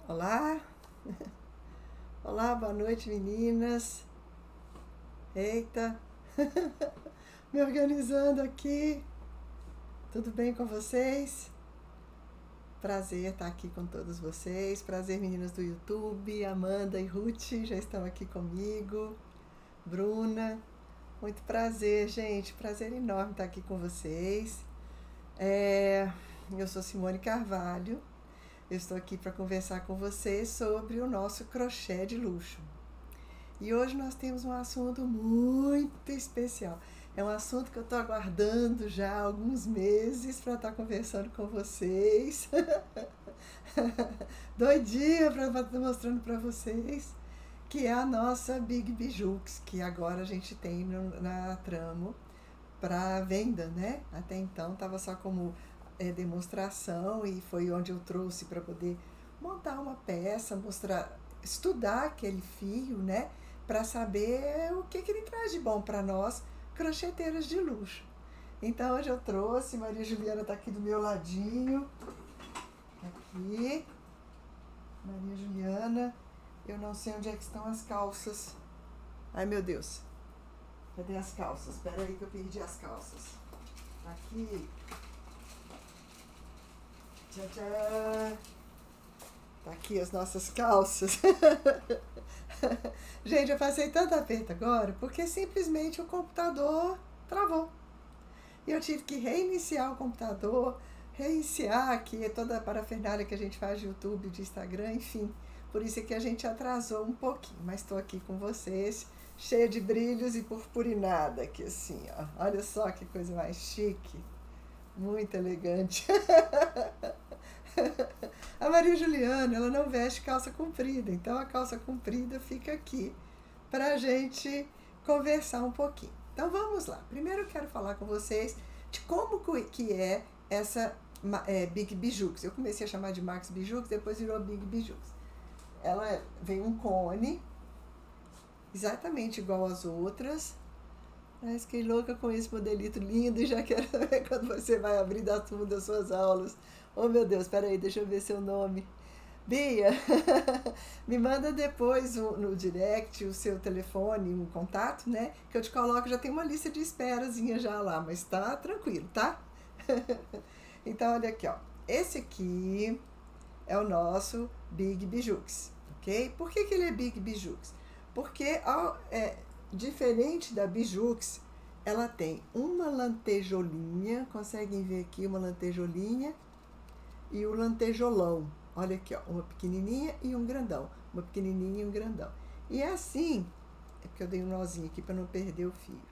Olá, olá, boa noite meninas. Eita, me organizando aqui. Tudo bem com vocês? Prazer estar aqui com todos vocês. Prazer, meninas do YouTube. Amanda e Ruth já estão aqui comigo. Bruna, muito prazer, gente. Prazer enorme estar aqui com vocês. Eu sou Simone Carvalho. Eu estou aqui para conversar com vocês sobre o nosso crochê de luxo. E hoje nós temos um assunto muito especial. É um assunto que eu estou aguardando já há alguns meses para estar conversando com vocês. Doidinha para estar mostrando para vocês, que é a nossa Big Bijux, que agora a gente tem na Tramo para venda, né? Até então estava só como demonstração e foi onde eu trouxe para poder montar uma peça, mostrar, estudar aquele fio, né? Para saber o que ele traz de bom para nós, crocheteiras de luxo. Então hoje eu trouxe, Maria Juliana está aqui do meu ladinho, aqui, Maria Juliana, eu não sei onde é que estão as calças. Ai meu Deus, cadê as calças? Espera aí que eu perdi as calças. Aqui. Tchau. Tá aqui as nossas calças. Gente, eu passei tanto aperto agora porque simplesmente o computador travou. E eu tive que reiniciar o computador, reiniciar aqui toda a parafernália que a gente faz de YouTube, de Instagram, enfim. Por isso é que a gente atrasou um pouquinho, mas estou aqui com vocês, cheia de brilhos e purpurinada aqui assim, ó. Olha só que coisa mais chique. Muito elegante. A Maria Juliana, ela não veste calça comprida, então a calça comprida fica aqui para a gente conversar um pouquinho. Então vamos lá. Primeiro eu quero falar com vocês de como que é essa Big Bijux. Eu comecei a chamar de Max Bijux, depois virou Big Bijux. Ela vem um cone, exatamente igual às outras. Mas fiquei louca com esse modelito lindo e já quero ver quando você vai abrir das suas aulas. Oh meu Deus, peraí, deixa eu ver seu nome. Bia, me manda depois no direct o seu telefone, um contato, né? Que eu te coloco, já tem uma lista de esperazinha já lá, mas tá tranquilo, tá? Então olha aqui, ó. Esse aqui é o nosso Big Bijux, ok? Por que ele é Big Bijux? Porque diferente da Bijux, ela tem uma lantejolinha, conseguem ver aqui uma lantejolinha e o lantejolão. Olha aqui, ó, uma pequenininha e um grandão, uma pequenininha e um grandão. E é assim, é porque eu dei um nozinho aqui para não perder o fio.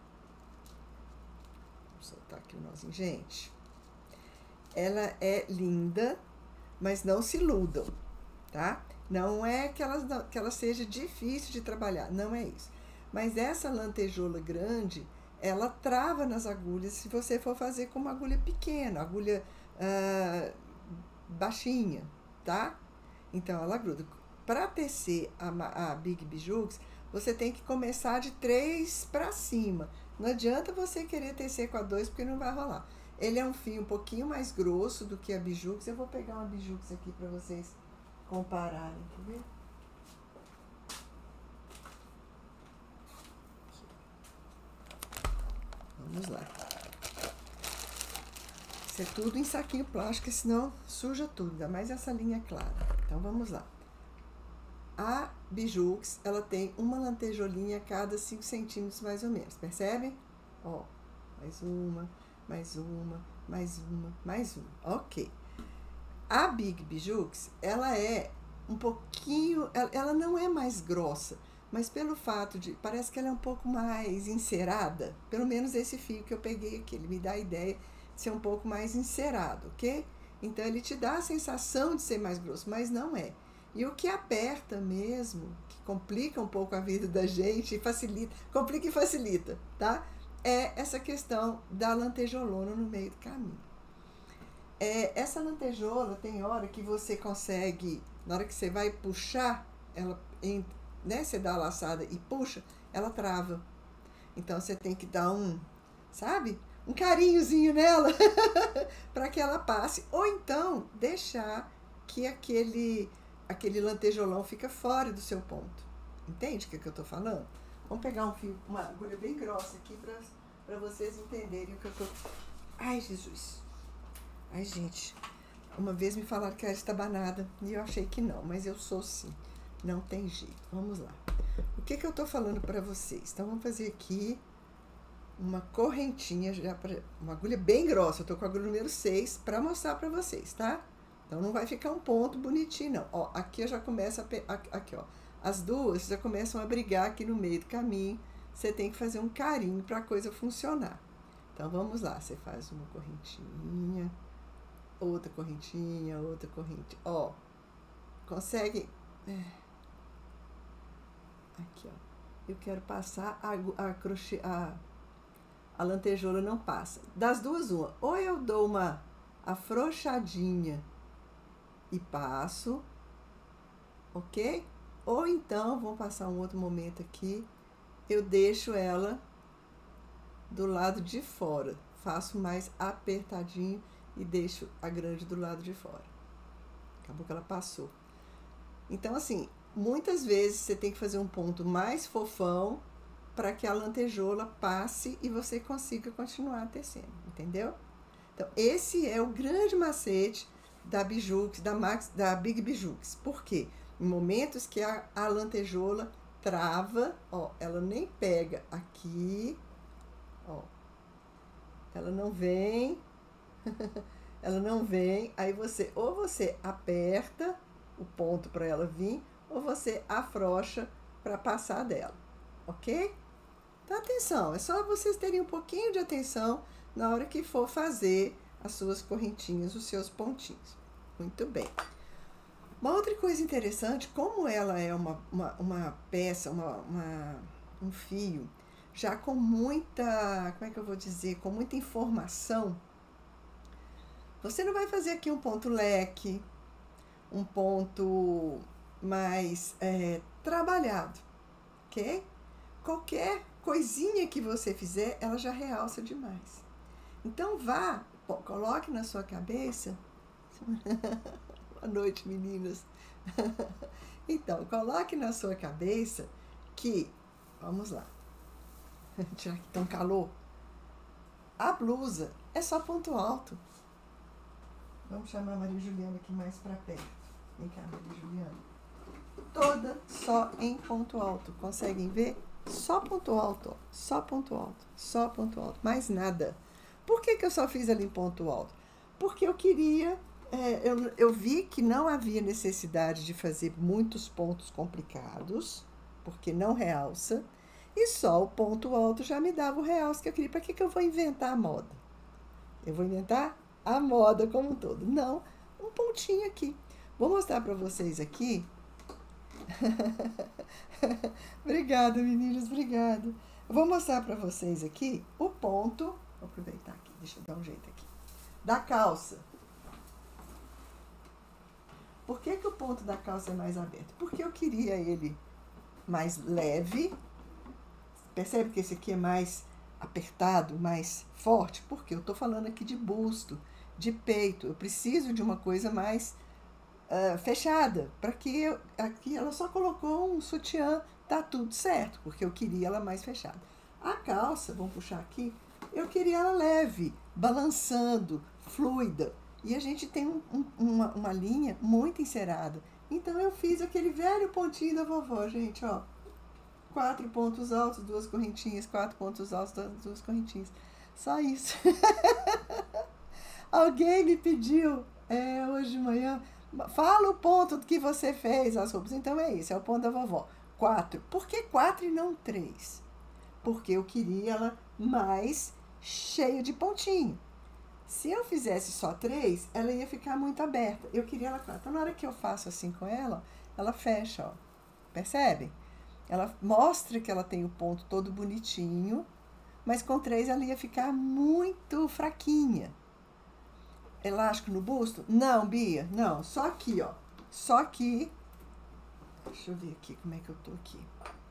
Vou soltar aqui o nozinho, gente. Ela é linda, mas não se iludam, tá? Não é que ela seja difícil de trabalhar, não é isso. Mas essa lantejola grande, ela trava nas agulhas se você for fazer com uma agulha pequena, agulha baixinha, tá? Então ela gruda. Para tecer a Big Bijux, você tem que começar de 3 para cima. Não adianta você querer tecer com a 2 porque não vai rolar. Ele é um fio um pouquinho mais grosso do que a Bijux. Eu vou pegar uma Bijux aqui para vocês compararem, quer ver? Vamos lá. Isso é tudo em saquinho plástico, senão suja tudo, ainda mais essa linha clara. Então vamos lá. A Bijux, ela tem uma lantejolinha a cada 5 centímetros mais ou menos, percebem? Ó, mais uma, mais uma, mais uma, mais uma. Ok. A Big Bijux, ela é um pouquinho, ela não é mais grossa, mas pelo fato de, parece que ela é um pouco mais encerada, pelo menos esse fio que eu peguei aqui, ele me dá a ideia de ser um pouco mais encerado, ok? Então ele te dá a sensação de ser mais grosso, mas não é. E o que aperta mesmo, que complica um pouco a vida da gente, e facilita, complica e facilita, tá? É essa questão da lantejolona no meio do caminho. Essa lantejola tem hora que você consegue, na hora que você vai puxar, ela né, você dá a laçada e puxa, ela trava. Então você tem que dar sabe? Um carinhozinho nela para que ela passe. Ou então deixar que aquele aquele lantejolão fica fora do seu ponto. Entende o que eu tô falando? Vamos pegar um fio, uma agulha bem grossa aqui para vocês entenderem o que eu tô... Ai, Jesus. Ai, gente. Uma vez me falaram que era estabanada e eu achei que não, mas eu sou sim. Não tem jeito. Vamos lá. O que eu tô falando para vocês? Então, vamos fazer aqui uma correntinha, já uma agulha bem grossa. Eu tô com a agulha número 6 para mostrar para vocês, tá? Então, não vai ficar um ponto bonitinho, não. Ó, aqui eu já começo aqui, ó. As duas já começam a brigar aqui no meio do caminho. Você tem que fazer um carinho para a coisa funcionar. Então, vamos lá. Você faz uma correntinha, outra correntinha, outra corrente. Ó, consegue... Aqui, ó. Eu quero passar a lantejoula não passa. Das duas, uma. Ou eu dou uma afrouxadinha e passo, ok? Ou então, vamos passar um outro momento aqui, eu deixo ela do lado de fora. Faço mais apertadinho e deixo a grande do lado de fora. Acabou que ela passou. Então, assim, muitas vezes você tem que fazer um ponto mais fofão para que a lantejoula passe e você consiga continuar tecendo, entendeu? Então, esse é o grande macete da Bijux, da Big Bijux. Por quê? Em momentos que a lantejoula trava, ó, ela nem pega aqui, ó, ela não vem, ela não vem, aí ou você aperta o ponto para ela vir, ou você afrouxa para passar dela, ok? Então, atenção, é só vocês terem um pouquinho de atenção na hora que for fazer as suas correntinhas, os seus pontinhos. Muito bem. Uma outra coisa interessante, como ela é uma peça, um fio, já com muita, como é que eu vou dizer, com muita informação, você não vai fazer aqui um ponto leque, um ponto mais trabalhado, ok? Qualquer coisinha que você fizer, ela já realça demais. Então, coloque na sua cabeça... Boa noite, meninas. Então, coloque na sua cabeça que, vamos lá, já que tá um calor, a blusa é só ponto alto. Vamos chamar a Maria Juliana aqui mais para perto. Vem cá, Maria Juliana. Toda só em ponto alto. Conseguem ver? Só ponto alto, ó. Só ponto alto, só ponto alto. Mais nada. Por que eu só fiz ali em ponto alto? Porque eu queria... eu vi que não havia necessidade de fazer muitos pontos complicados, porque não realça, e só o ponto alto já me dava o realce que eu queria. Para que eu vou inventar a moda? Eu vou inventar a moda como um todo. Não, um pontinho aqui. Vou mostrar para vocês aqui. Obrigada, meninas, obrigada. Eu vou mostrar para vocês aqui o ponto. Vou aproveitar aqui, deixa eu dar um jeito aqui. Da calça. Por que o ponto da calça é mais aberto? Porque eu queria ele mais leve. Percebe que esse aqui é mais apertado, mais forte? Porque eu tô falando aqui de busto, de peito. Eu preciso de uma coisa mais fechada. Para que aqui ela só colocou um sutiã, tá tudo certo. Porque eu queria ela mais fechada. A calça, vamos puxar aqui, eu queria ela leve, balançando, fluida. E a gente tem uma linha muito encerada. Então, eu fiz aquele velho pontinho da vovó, gente, ó. 4 pontos altos, 2 correntinhas, 4 pontos altos, 2 correntinhas. Só isso. Alguém me pediu hoje de manhã, fala o ponto que você fez as roupas. Então, é isso, é o ponto da vovó. 4. Por que 4 e não 3? Porque eu queria ela mais cheia de pontinho. Se eu fizesse só 3, ela ia ficar muito aberta. Eu queria ela 4. Então, na hora que eu faço assim com ela, ela fecha, ó. Percebem? Ela mostra que ela tem o ponto todo bonitinho, mas com 3 ela ia ficar muito fraquinha. Elástico no busto? Não, Bia, não. Só aqui, ó. Só aqui. Deixa eu ver aqui como é que eu tô aqui.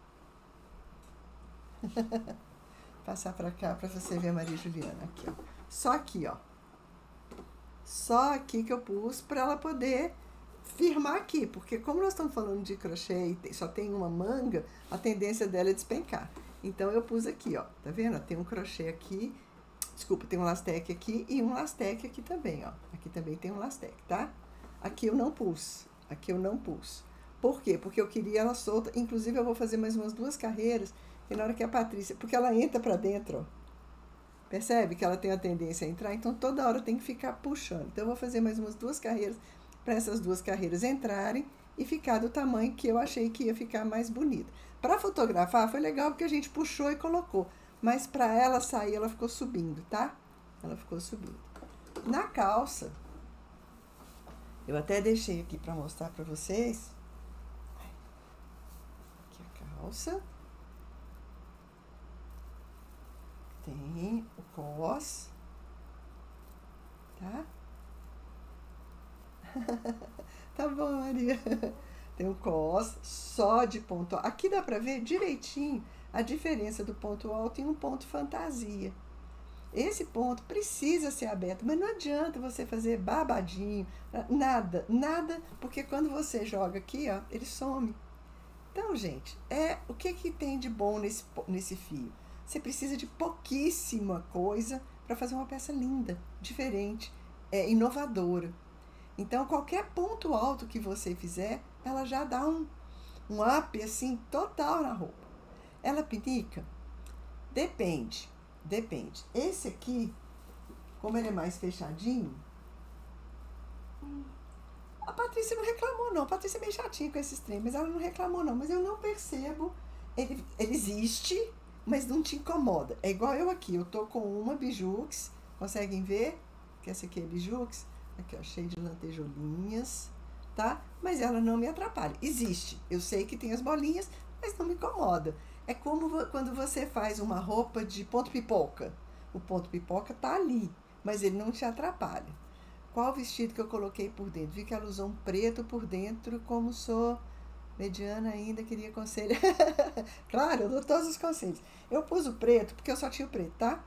Passar pra cá pra você ver a Maria Juliana. Aqui, ó. Só aqui, ó. Só aqui que eu pus para ela poder firmar aqui, porque como nós estamos falando de crochê e só tem uma manga, a tendência dela é despencar. Então eu pus aqui, ó, tá vendo? Tem um crochê aqui, desculpa, tem um lastec aqui e um lastec aqui também, ó. Aqui também tem um lastec, tá? Aqui eu não pus, aqui eu não pus. Por quê? Porque eu queria ela solta, inclusive eu vou fazer mais umas 2 carreiras, e na hora que a Patrícia, porque ela entra pra dentro, ó. Percebe que ela tem a tendência a entrar? Então, toda hora tem que ficar puxando. Então, eu vou fazer mais umas 2 carreiras para essas 2 carreiras entrarem e ficar do tamanho que eu achei que ia ficar mais bonita. Para fotografar, foi legal porque a gente puxou e colocou. Mas para ela sair, ela ficou subindo, tá? Ela ficou subindo. Na calça, eu até deixei aqui para mostrar para vocês. Aqui a calça. Tem o cos, tá? Tá bom, Maria. Tem o cos só de ponto alto. Aqui dá pra ver direitinho a diferença do ponto alto e um ponto fantasia. Esse ponto precisa ser aberto, mas não adianta você fazer babadinho, nada, nada, porque quando você joga aqui, ó, ele some. Então, gente, o que tem de bom nesse fio? Você precisa de pouquíssima coisa para fazer uma peça linda, diferente, inovadora. Então, qualquer ponto alto que você fizer, ela já dá um up, assim, total na roupa. Ela pinica? Depende. Esse aqui, como ele é mais fechadinho, a Patrícia não reclamou, não. A Patrícia é meio chatinha com esses trem, mas ela não reclamou, não. Mas eu não percebo. Ele existe, mas não te incomoda. É igual eu aqui, eu tô com uma Bijux, conseguem ver? Que essa aqui é Bijux, aqui ó, cheio de lantejoulinhas, tá? Mas ela não me atrapalha. Existe, eu sei que tem as bolinhas, mas não me incomoda. É como quando você faz uma roupa de ponto pipoca. O ponto pipoca tá ali, mas ele não te atrapalha. Qual vestido que eu coloquei por dentro? Vi que ela usou um preto por dentro, como sou mediana ainda, queria conselho. Claro, eu dou todos os conselhos. Eu pus o preto porque eu só tinha o preto, tá?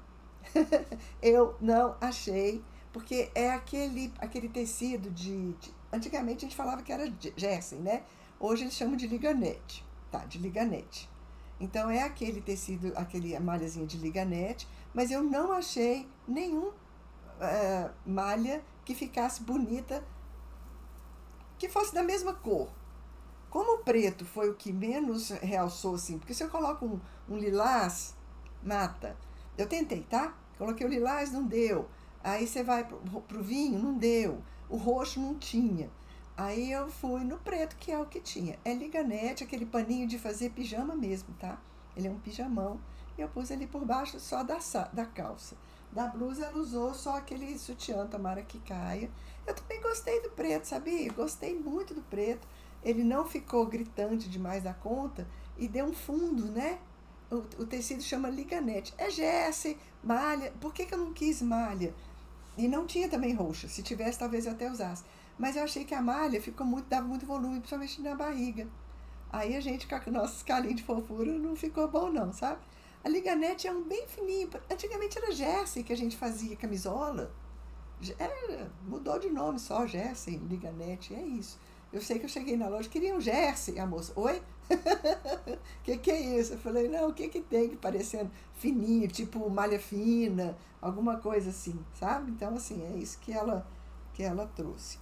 Eu não achei, porque é aquele tecido antigamente a gente falava que era jersey, né? Hoje eles chamam de liganete, tá? De liganete. Então é aquele tecido, aquele malhazinha de liganete, mas eu não achei nenhum malha que ficasse bonita, que fosse da mesma cor. Como o preto foi o que menos realçou, assim, porque se eu coloco um lilás, mata. Eu tentei, tá? Coloquei o lilás, não deu. Aí você vai pro vinho, não deu. O roxo não tinha. Aí eu fui no preto, que é o que tinha. É liganete, aquele paninho de fazer pijama mesmo, tá? Ele é um pijamão. E eu pus ele por baixo só da calça. Da blusa ela usou só aquele sutiã, tomara que caia. Eu também gostei do preto, sabia? Gostei muito do preto. Ele não ficou gritante demais da conta e deu um fundo, né? O tecido chama liganete. É jersey, malha. Por que eu não quis malha? E não tinha também roxa. Se tivesse, talvez eu até usasse. Mas eu achei que a malha dava muito volume, principalmente na barriga. Aí a gente, com nossos calinhos de fofura, não ficou bom não, sabe? A liganete é um bem fininho. Antigamente era jersey que a gente fazia, camisola. Mudou de nome só, jersey, liganete, é isso. Eu sei que eu cheguei na loja, queria um jersey, a moça, oi? Que é isso? Eu falei, não, o que tem parecendo fininho, tipo malha fina, alguma coisa assim, sabe? Então, assim, é isso que ela trouxe.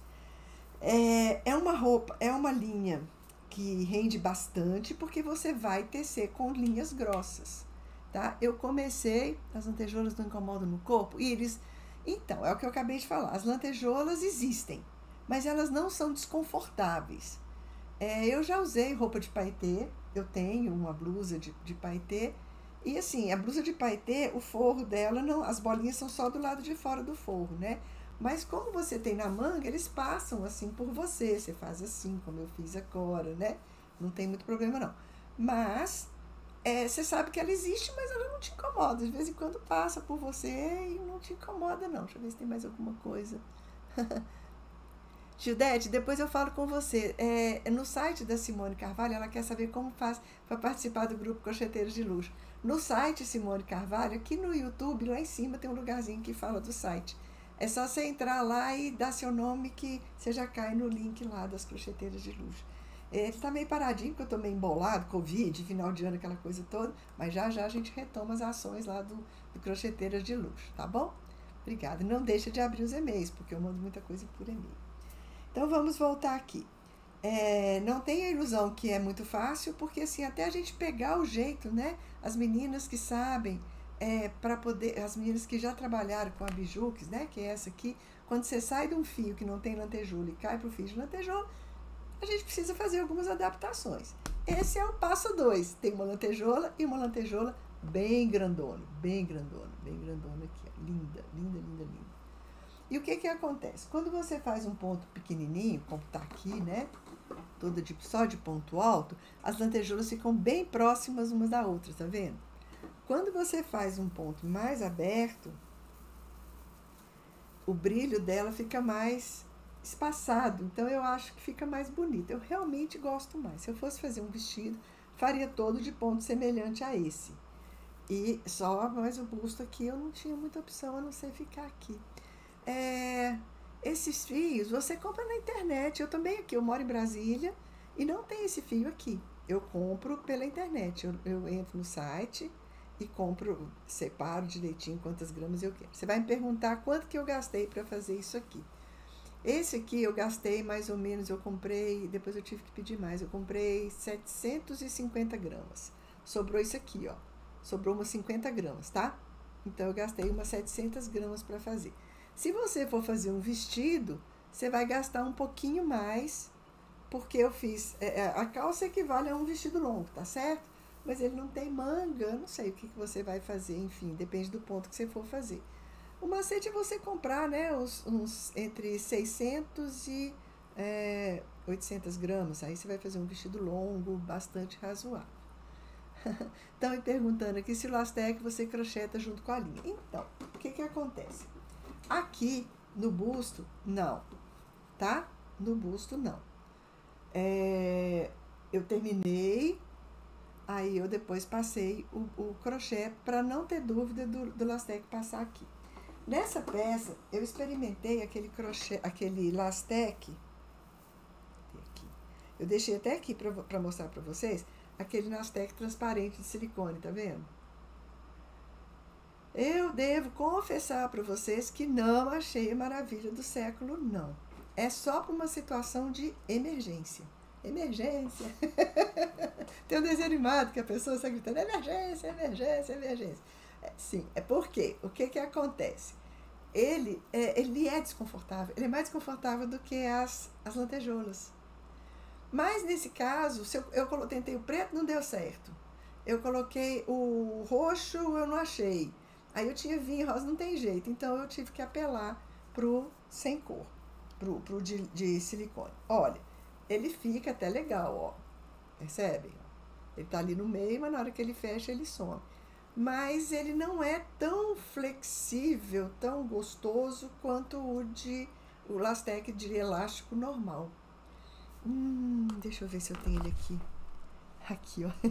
É uma roupa, é uma linha que rende bastante, porque você vai tecer com linhas grossas, tá? Eu comecei, as lantejoulas não incomodam no corpo, então, é o que eu acabei de falar, as lantejoulas existem, mas elas não são desconfortáveis. Eu já usei roupa de paetê, eu tenho uma blusa de paetê, e assim, a blusa de paetê, o forro dela, não, as bolinhas são só do lado de fora do forro, né? Mas como você tem na manga, eles passam assim por você faz assim, como eu fiz agora, né? Não tem muito problema não. Mas, você sabe que ela existe, mas ela não te incomoda. De vez em quando passa por você e não te incomoda não. Deixa eu ver se tem mais alguma coisa. Gildete, depois eu falo com você. No site da Simone Carvalho, ela quer saber como faz para participar do grupo Crocheteiros de Luxo. No site Simone Carvalho, aqui no YouTube, lá em cima tem um lugarzinho que fala do site. É só você entrar lá e dar seu nome que você já cai no link lá das crocheteiras de luxo. Ele tá meio paradinho, porque eu tô meio embolado, Covid, final de ano, aquela coisa toda. Mas já já a gente retoma as ações lá do Crocheteiras de Luxo, tá bom? Obrigada. Não deixa de abrir os e-mails, porque eu mando muita coisa por e-mail. Então vamos voltar aqui. Não tem a ilusão que é muito fácil, porque assim, até a gente pegar o jeito, né? As meninas que sabem, para poder, as meninas que já trabalharam com a Bijux, né? Que é essa aqui, quando você sai de um fio que não tem lantejoula e cai pro fio de lantejoula, a gente precisa fazer algumas adaptações. Esse é o passo 2. Tem uma lantejoula e uma lantejoula bem grandona aqui, ó. Linda, linda, linda, linda. E o que acontece? Quando você faz um ponto pequenininho, como tá aqui, né? Toda só de ponto alto, as lantejoulas ficam bem próximas umas da outra, tá vendo? Quando você faz um ponto mais aberto, o brilho dela fica mais espaçado, então eu acho que fica mais bonito. Eu realmente gosto mais. Se eu fosse fazer um vestido, faria todo de ponto semelhante a esse. E só mais o busto aqui, eu não tinha muita opção a não ser ficar aqui. Esses fios você compra na internet. Eu também aqui, eu moro em Brasília e não tem esse fio aqui. Eu compro pela internet. Eu entro no site e compro, separo direitinho quantas gramas eu quero. Você vai me perguntar quanto que eu gastei para fazer isso aqui. Esse aqui eu gastei mais ou menos, eu comprei, depois eu tive que pedir mais, eu comprei 750 gramas. Sobrou isso aqui, ó. Sobrou umas 50 gramas, tá? Então eu gastei umas 700 gramas para fazer. Se você for fazer um vestido, você vai gastar um pouquinho mais, porque eu fiz, a calça equivale a um vestido longo, tá certo? Mas ele não tem manga, eu não sei o que você vai fazer, enfim, depende do ponto que você for fazer. O macete é você comprar, né, uns entre 600 e 800 gramas. Aí você vai fazer um vestido longo, bastante razoável. Estão me perguntando aqui se o lastec você crocheta junto com a linha. Então, o que acontece? Aqui no busto, não. Tá? No busto, não. Eu terminei, aí eu depois passei o crochê para não ter dúvida do lastec passar aqui. Nessa peça, eu experimentei aquele crochê, aquele lastec. Eu deixei até aqui para mostrar para vocês, aquele lastec transparente de silicone, tá vendo? Eu devo confessar para vocês que não achei a maravilha do século, não. É só para uma situação de emergência. Emergência. Tem um desenho animado que a pessoa está gritando, emergência, emergência, emergência. Sim, é porque, o que acontece? Ele é desconfortável, ele é mais desconfortável do que as lantejoulas. Mas nesse caso, eu tentei o preto, não deu certo. Eu coloquei o roxo, eu não achei. Aí eu tinha vinho rosa, não tem jeito. Então eu tive que apelar pro sem cor, pro de silicone. Olha, ele fica até legal, ó. Percebem? Ele tá ali no meio, mas na hora que ele fecha, ele some. Mas ele não é tão flexível, tão gostoso quanto o lastec de elástico normal. Deixa eu ver se eu tenho ele aqui. Aqui, ó.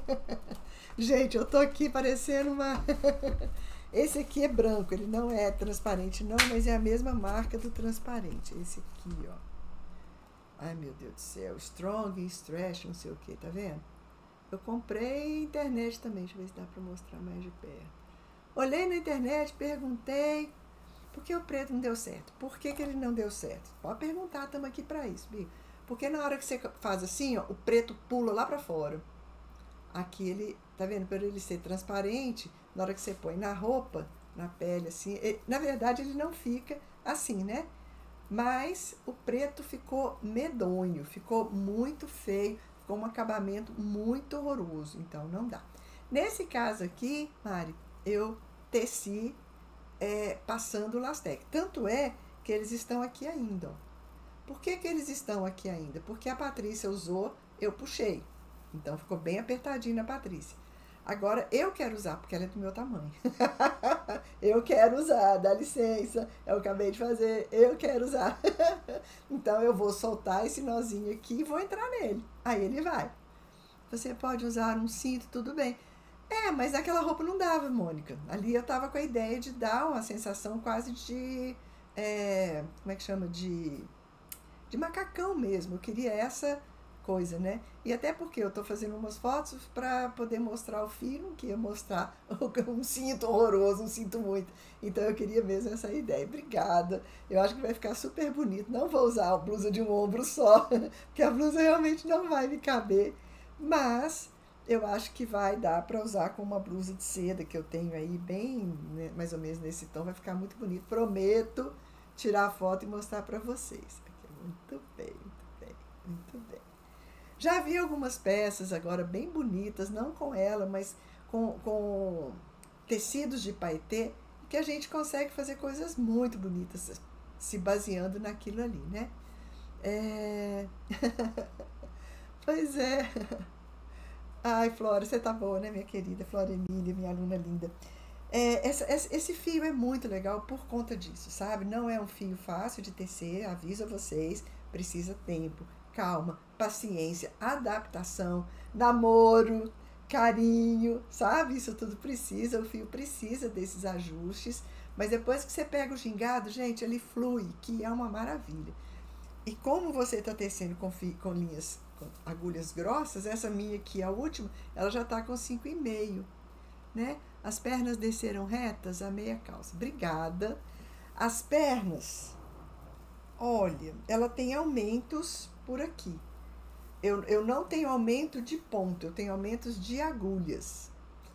Gente, eu tô aqui parecendo uma... Esse aqui é branco, ele não é transparente não, mas é a mesma marca do transparente. Esse aqui, ó. Ai, meu Deus do céu. Strong, Stretch, não sei o que, tá vendo? Eu comprei internet também, deixa eu ver se dá pra mostrar mais de perto. Olhei na internet, perguntei, por que o preto não deu certo? Por que ele não deu certo? Pode perguntar, estamos aqui pra isso, Bico. Porque na hora que você faz assim, ó, o preto pula lá pra fora. Aqui ele, tá vendo? Por ele ser transparente, na hora que você põe na roupa, na pele, assim, na verdade ele não fica assim, né? Mas o preto ficou medonho, ficou muito feio, ficou um acabamento muito horroroso, então não dá. Nesse caso aqui, Mari, eu teci passando o lastec. Tanto é que eles estão aqui ainda, ó. Por que eles estão aqui ainda? Porque a Patrícia usou, eu puxei. Então ficou bem apertadinho na Patrícia. Agora eu quero usar, porque ela é do meu tamanho. Eu quero usar, dá licença. Eu acabei de fazer, eu quero usar. Então eu vou soltar esse nozinho aqui e vou entrar nele. Aí ele vai. Você pode usar um cinto, tudo bem. Mas aquela roupa não dava, Mônica. Ali eu tava com a ideia de dar uma sensação quase como é que chama? De macacão mesmo. Eu queria essa coisa, né? E até porque eu tô fazendo umas fotos para poder mostrar o fio, não queria mostrar um cinto horroroso, um cinto muito. Então eu queria mesmo essa ideia. Obrigada. Eu acho que vai ficar super bonito. Não vou usar a blusa de um ombro só, porque a blusa realmente não vai me caber. Mas eu acho que vai dar para usar com uma blusa de seda que eu tenho aí, bem, né, mais ou menos nesse tom. Vai ficar muito bonito. Prometo tirar a foto e mostrar para vocês. Aqui, muito bem, muito bem, muito bem. Já vi algumas peças agora bem bonitas, não com ela, mas com tecidos de paetê, que a gente consegue fazer coisas muito bonitas se baseando naquilo ali, né? É... Pois é. Ai, Flora, você tá boa, né, minha querida? Flora Emília, minha aluna linda. Esse fio é muito legal por conta disso, sabe? Não é um fio fácil de tecer, aviso a vocês, precisa tempo, calma, paciência, adaptação, namoro, carinho, sabe? Isso tudo precisa, o fio precisa desses ajustes, mas depois que você pega o gingado, gente, ele flui, que é uma maravilha. E como você está tecendo com linhas, com agulhas grossas, essa minha aqui, a última, ela já está com 5,5, né? As pernas desceram retas, a meia calça. Obrigada. As pernas, olha, ela tem aumentos por aqui. Eu não tenho aumento de ponto, eu tenho aumentos de agulhas.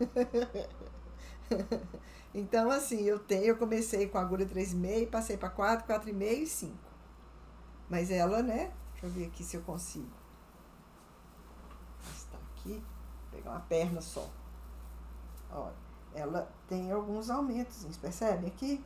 Então, assim, eu comecei com a agulha 3,5, passei para 4, 4,5 e 5. Mas ela, né? Deixa eu ver aqui se eu consigo. Está aqui, vou pegar uma perna só. Olha, ela tem alguns aumentos, percebem aqui?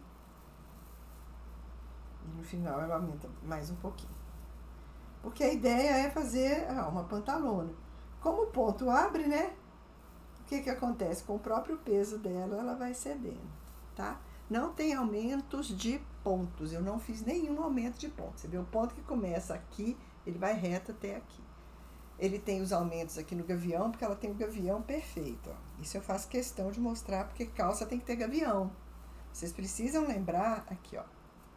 E no final ela aumenta mais um pouquinho. Porque a ideia é fazer uma pantalona. Como o ponto abre, né? O que que acontece? Com o próprio peso dela, ela vai cedendo, tá? Não tem aumentos de pontos. Eu não fiz nenhum aumento de pontos. Você vê o ponto que começa aqui, ele vai reto até aqui. Ele tem os aumentos aqui no gavião, porque ela tem o gavião perfeito, ó. Isso eu faço questão de mostrar, porque calça tem que ter gavião. Vocês precisam lembrar, aqui, ó.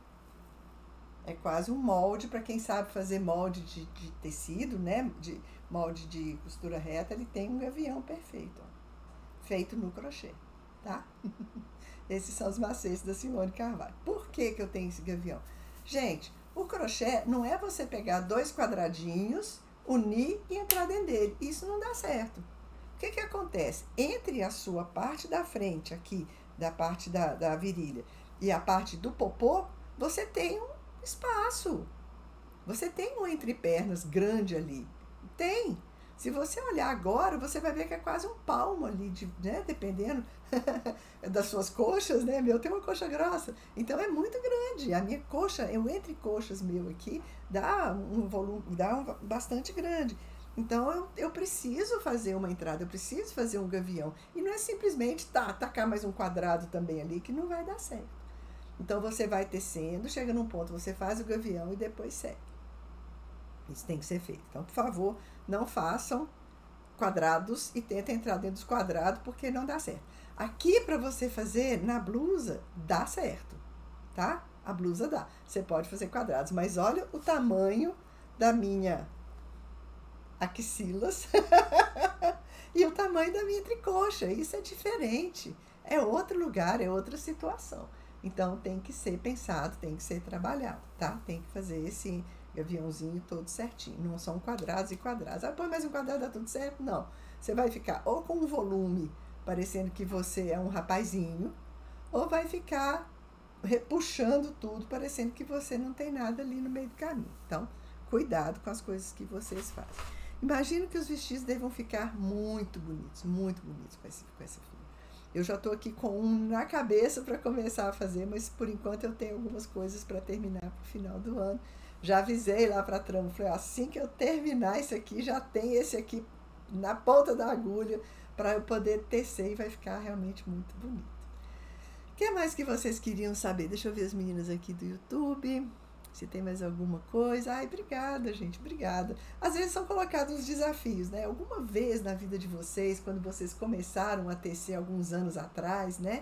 É quase um molde, para quem sabe fazer molde de tecido, né? De molde de costura reta, ele tem um gavião perfeito, ó. Feito no crochê, tá? Esses são os macetes da Simone Carvalho. Por que que eu tenho esse gavião? Gente, o crochê não é você pegar 2 quadradinhos, unir e entrar dentro dele. Isso não dá certo. O que que acontece? Entre a sua parte da frente aqui, da parte da virilha, e a parte do popô, você tem um espaço. Você tem um entrepernas grande ali. Tem. Se você olhar agora, você vai ver que é quase um palmo ali, né? Dependendo das suas coxas, né? Meu tem uma coxa grossa. Então é muito grande. A minha coxa, o entre-coxas meu aqui, dá um volume, bastante grande. Então eu preciso fazer uma entrada, eu preciso fazer um gavião. E não é simplesmente tacar mais um quadrado também ali, que não vai dar certo. Então você vai tecendo, chega num ponto, você faz o gavião e depois segue. Isso tem que ser feito. Então, por favor, não façam quadrados e tentem entrar dentro dos quadrados, porque não dá certo. Aqui, para você fazer na blusa, dá certo, tá? A blusa dá. Você pode fazer quadrados, mas olha o tamanho da minha axilas e o tamanho da minha entrecoxa. Isso é diferente. É outro lugar, é outra situação. Então, tem que ser pensado, tem que ser trabalhado, tá? Tem que fazer esse gaviãozinho todo certinho. Não são quadrados e quadrados. Põe mais um quadrado, dá tudo certo? Não. Você vai ficar ou com um volume parecendo que você é um rapazinho, ou vai ficar repuxando tudo, parecendo que você não tem nada ali no meio do caminho. Então, cuidado com as coisas que vocês fazem. Imagino que os vestidos devam ficar muito bonitos com essa filha. Eu já estou aqui com um na cabeça para começar a fazer, mas por enquanto eu tenho algumas coisas para terminar para o final do ano. Já avisei lá para a trama, falei, assim que eu terminar isso aqui, já tem esse aqui na ponta da agulha para eu poder tecer e vai ficar realmente muito bonito. O que mais que vocês queriam saber? Deixa eu ver as meninas aqui do YouTube, se tem mais alguma coisa. Ai, obrigada, gente, obrigada. Às vezes são colocados uns desafios, né? Alguma vez na vida de vocês, quando vocês começaram a tecer alguns anos atrás, né?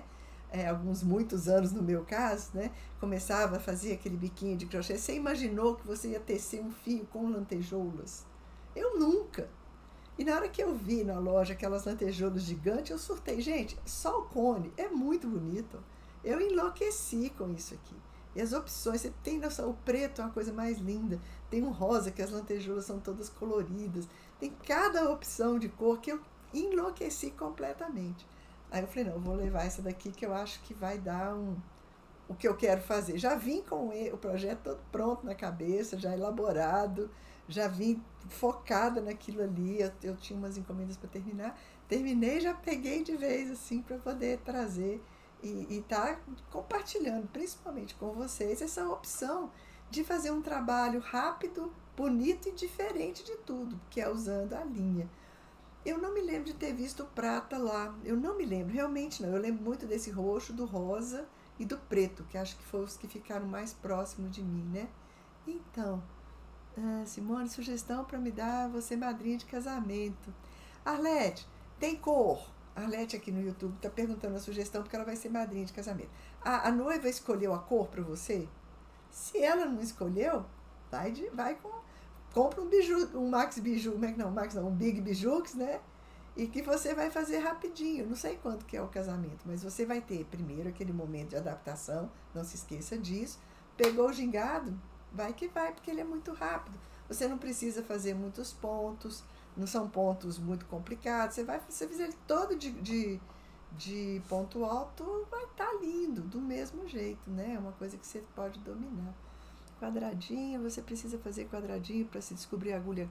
muitos anos no meu caso, né? Começava a fazer aquele biquinho de crochê. Você imaginou que você ia tecer um fio com lantejoulas? Eu nunca. E na hora que eu vi na loja aquelas lantejoulas gigantes, eu surtei. Gente, só o cone é muito bonito. Eu enlouqueci com isso aqui. E as opções, você tem noção, o preto é uma coisa mais linda. Tem um rosa, que as lantejoulas são todas coloridas. Tem cada opção de cor que eu enlouqueci completamente. Aí eu falei, não, eu vou levar essa daqui que eu acho que vai dar o que eu quero fazer. Já vim com o projeto todo pronto na cabeça, já elaborado, já vim focada naquilo ali. Eu tinha umas encomendas para terminar. Terminei, já peguei de vez assim para poder trazer e tá compartilhando, principalmente com vocês, essa opção de fazer um trabalho rápido, bonito e diferente de tudo, que é usando a linha. Eu não me lembro de ter visto prata lá, eu não me lembro, realmente não. Eu lembro muito desse roxo, do rosa e do preto, que acho que foram os que ficaram mais próximos de mim, né? Então, Simone, sugestão para me dar, você madrinha de casamento. Arlete, tem cor? A Arlete aqui no YouTube está perguntando a sugestão porque ela vai ser madrinha de casamento. A noiva escolheu a cor para você? Se ela não escolheu, vai compra um biju, um Max Biju, como é que não? Max não, um Big Bijux, né? E que você vai fazer rapidinho. Não sei quanto que é o casamento, mas você vai ter primeiro aquele momento de adaptação, não se esqueça disso. Pegou o gingado, vai que vai, porque ele é muito rápido. Você não precisa fazer muitos pontos, não são pontos muito complicados. Você fizer ele todo de ponto alto, vai estar lindo, do mesmo jeito, né? É uma coisa que você pode dominar. Quadradinho, você precisa fazer quadradinho para se descobrir a agulha.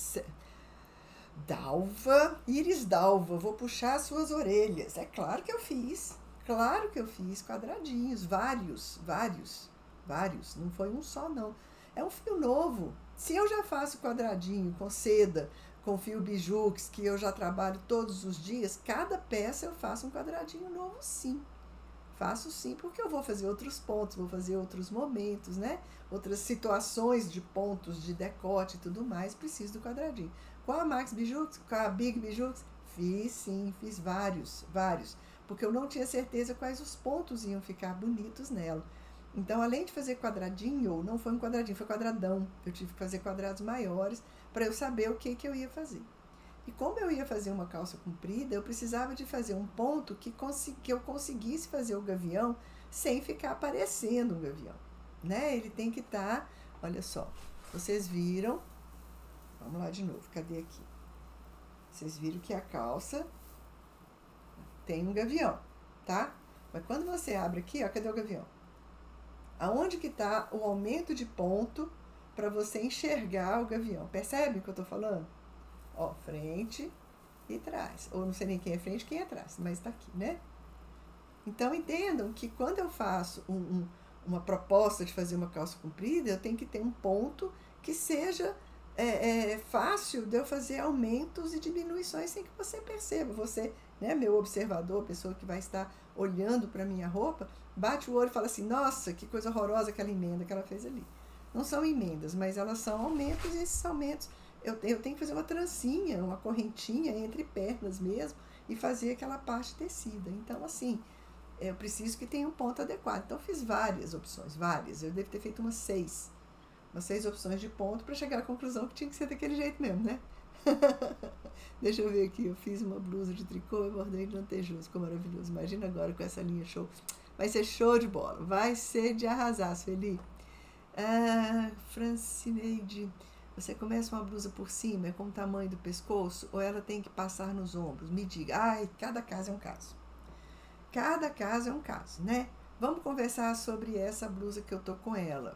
Dalva, Iris Dalva, vou puxar as suas orelhas. É claro que eu fiz quadradinhos, vários, não foi um só não. É um fio novo. Se eu já faço quadradinho com seda, com fio bijux, que eu já trabalho todos os dias, cada peça eu faço um quadradinho novo, sim. Faço sim, porque eu vou fazer outros pontos, vou fazer outros momentos, né? Outras situações de pontos, de decote e tudo mais, preciso do quadradinho. Com a Max Bijux, com a Big Bijux, fiz vários, porque eu não tinha certeza quais os pontos iam ficar bonitos nela. Então, além de fazer quadradinho, não foi um quadradinho, foi quadradão. Eu tive que fazer quadrados maiores para eu saber o que eu ia fazer. E como eu ia fazer uma calça comprida, eu precisava de fazer um ponto que eu conseguisse fazer o gavião sem ficar aparecendo um gavião, né? Ele tem que estar, olha só, vocês viram, vamos lá de novo, cadê aqui? Vocês viram que a calça tem um gavião, tá? Mas quando você abre aqui, ó, cadê o gavião? Aonde que está o aumento de ponto para você enxergar o gavião? Percebe o que eu estou falando? Ó, frente e trás. Ou não sei nem quem é frente e quem é trás, mas tá aqui, né? Então, entendam que quando eu faço uma proposta de fazer uma calça comprida, eu tenho que ter um ponto que seja fácil de eu fazer aumentos e diminuições sem que você perceba. Você, né, meu observador, pessoa que vai estar olhando para minha roupa, bate o olho e fala assim, nossa, que coisa horrorosa aquela emenda que ela fez ali. Não são emendas, mas elas são aumentos, e esses aumentos eu tenho que fazer uma trancinha, uma correntinha entre pernas mesmo e fazer aquela parte tecida. Então, assim, eu preciso que tenha um ponto adequado. Então, eu fiz várias opções, várias. Eu devo ter feito umas 6 opções de ponto para chegar à conclusão que tinha que ser daquele jeito mesmo, né? Deixa eu ver aqui, eu fiz uma blusa de tricô e bordei de lantejoso, ficou maravilhoso. Imagina agora com essa linha show. Vai ser show de bola, vai ser de arrasar, Sueli. Francineide, você começa uma blusa por cima, é com o tamanho do pescoço, ou ela tem que passar nos ombros? Me diga. Ai, cada caso é um caso. Cada caso é um caso, né? Vamos conversar sobre essa blusa que eu tô com ela.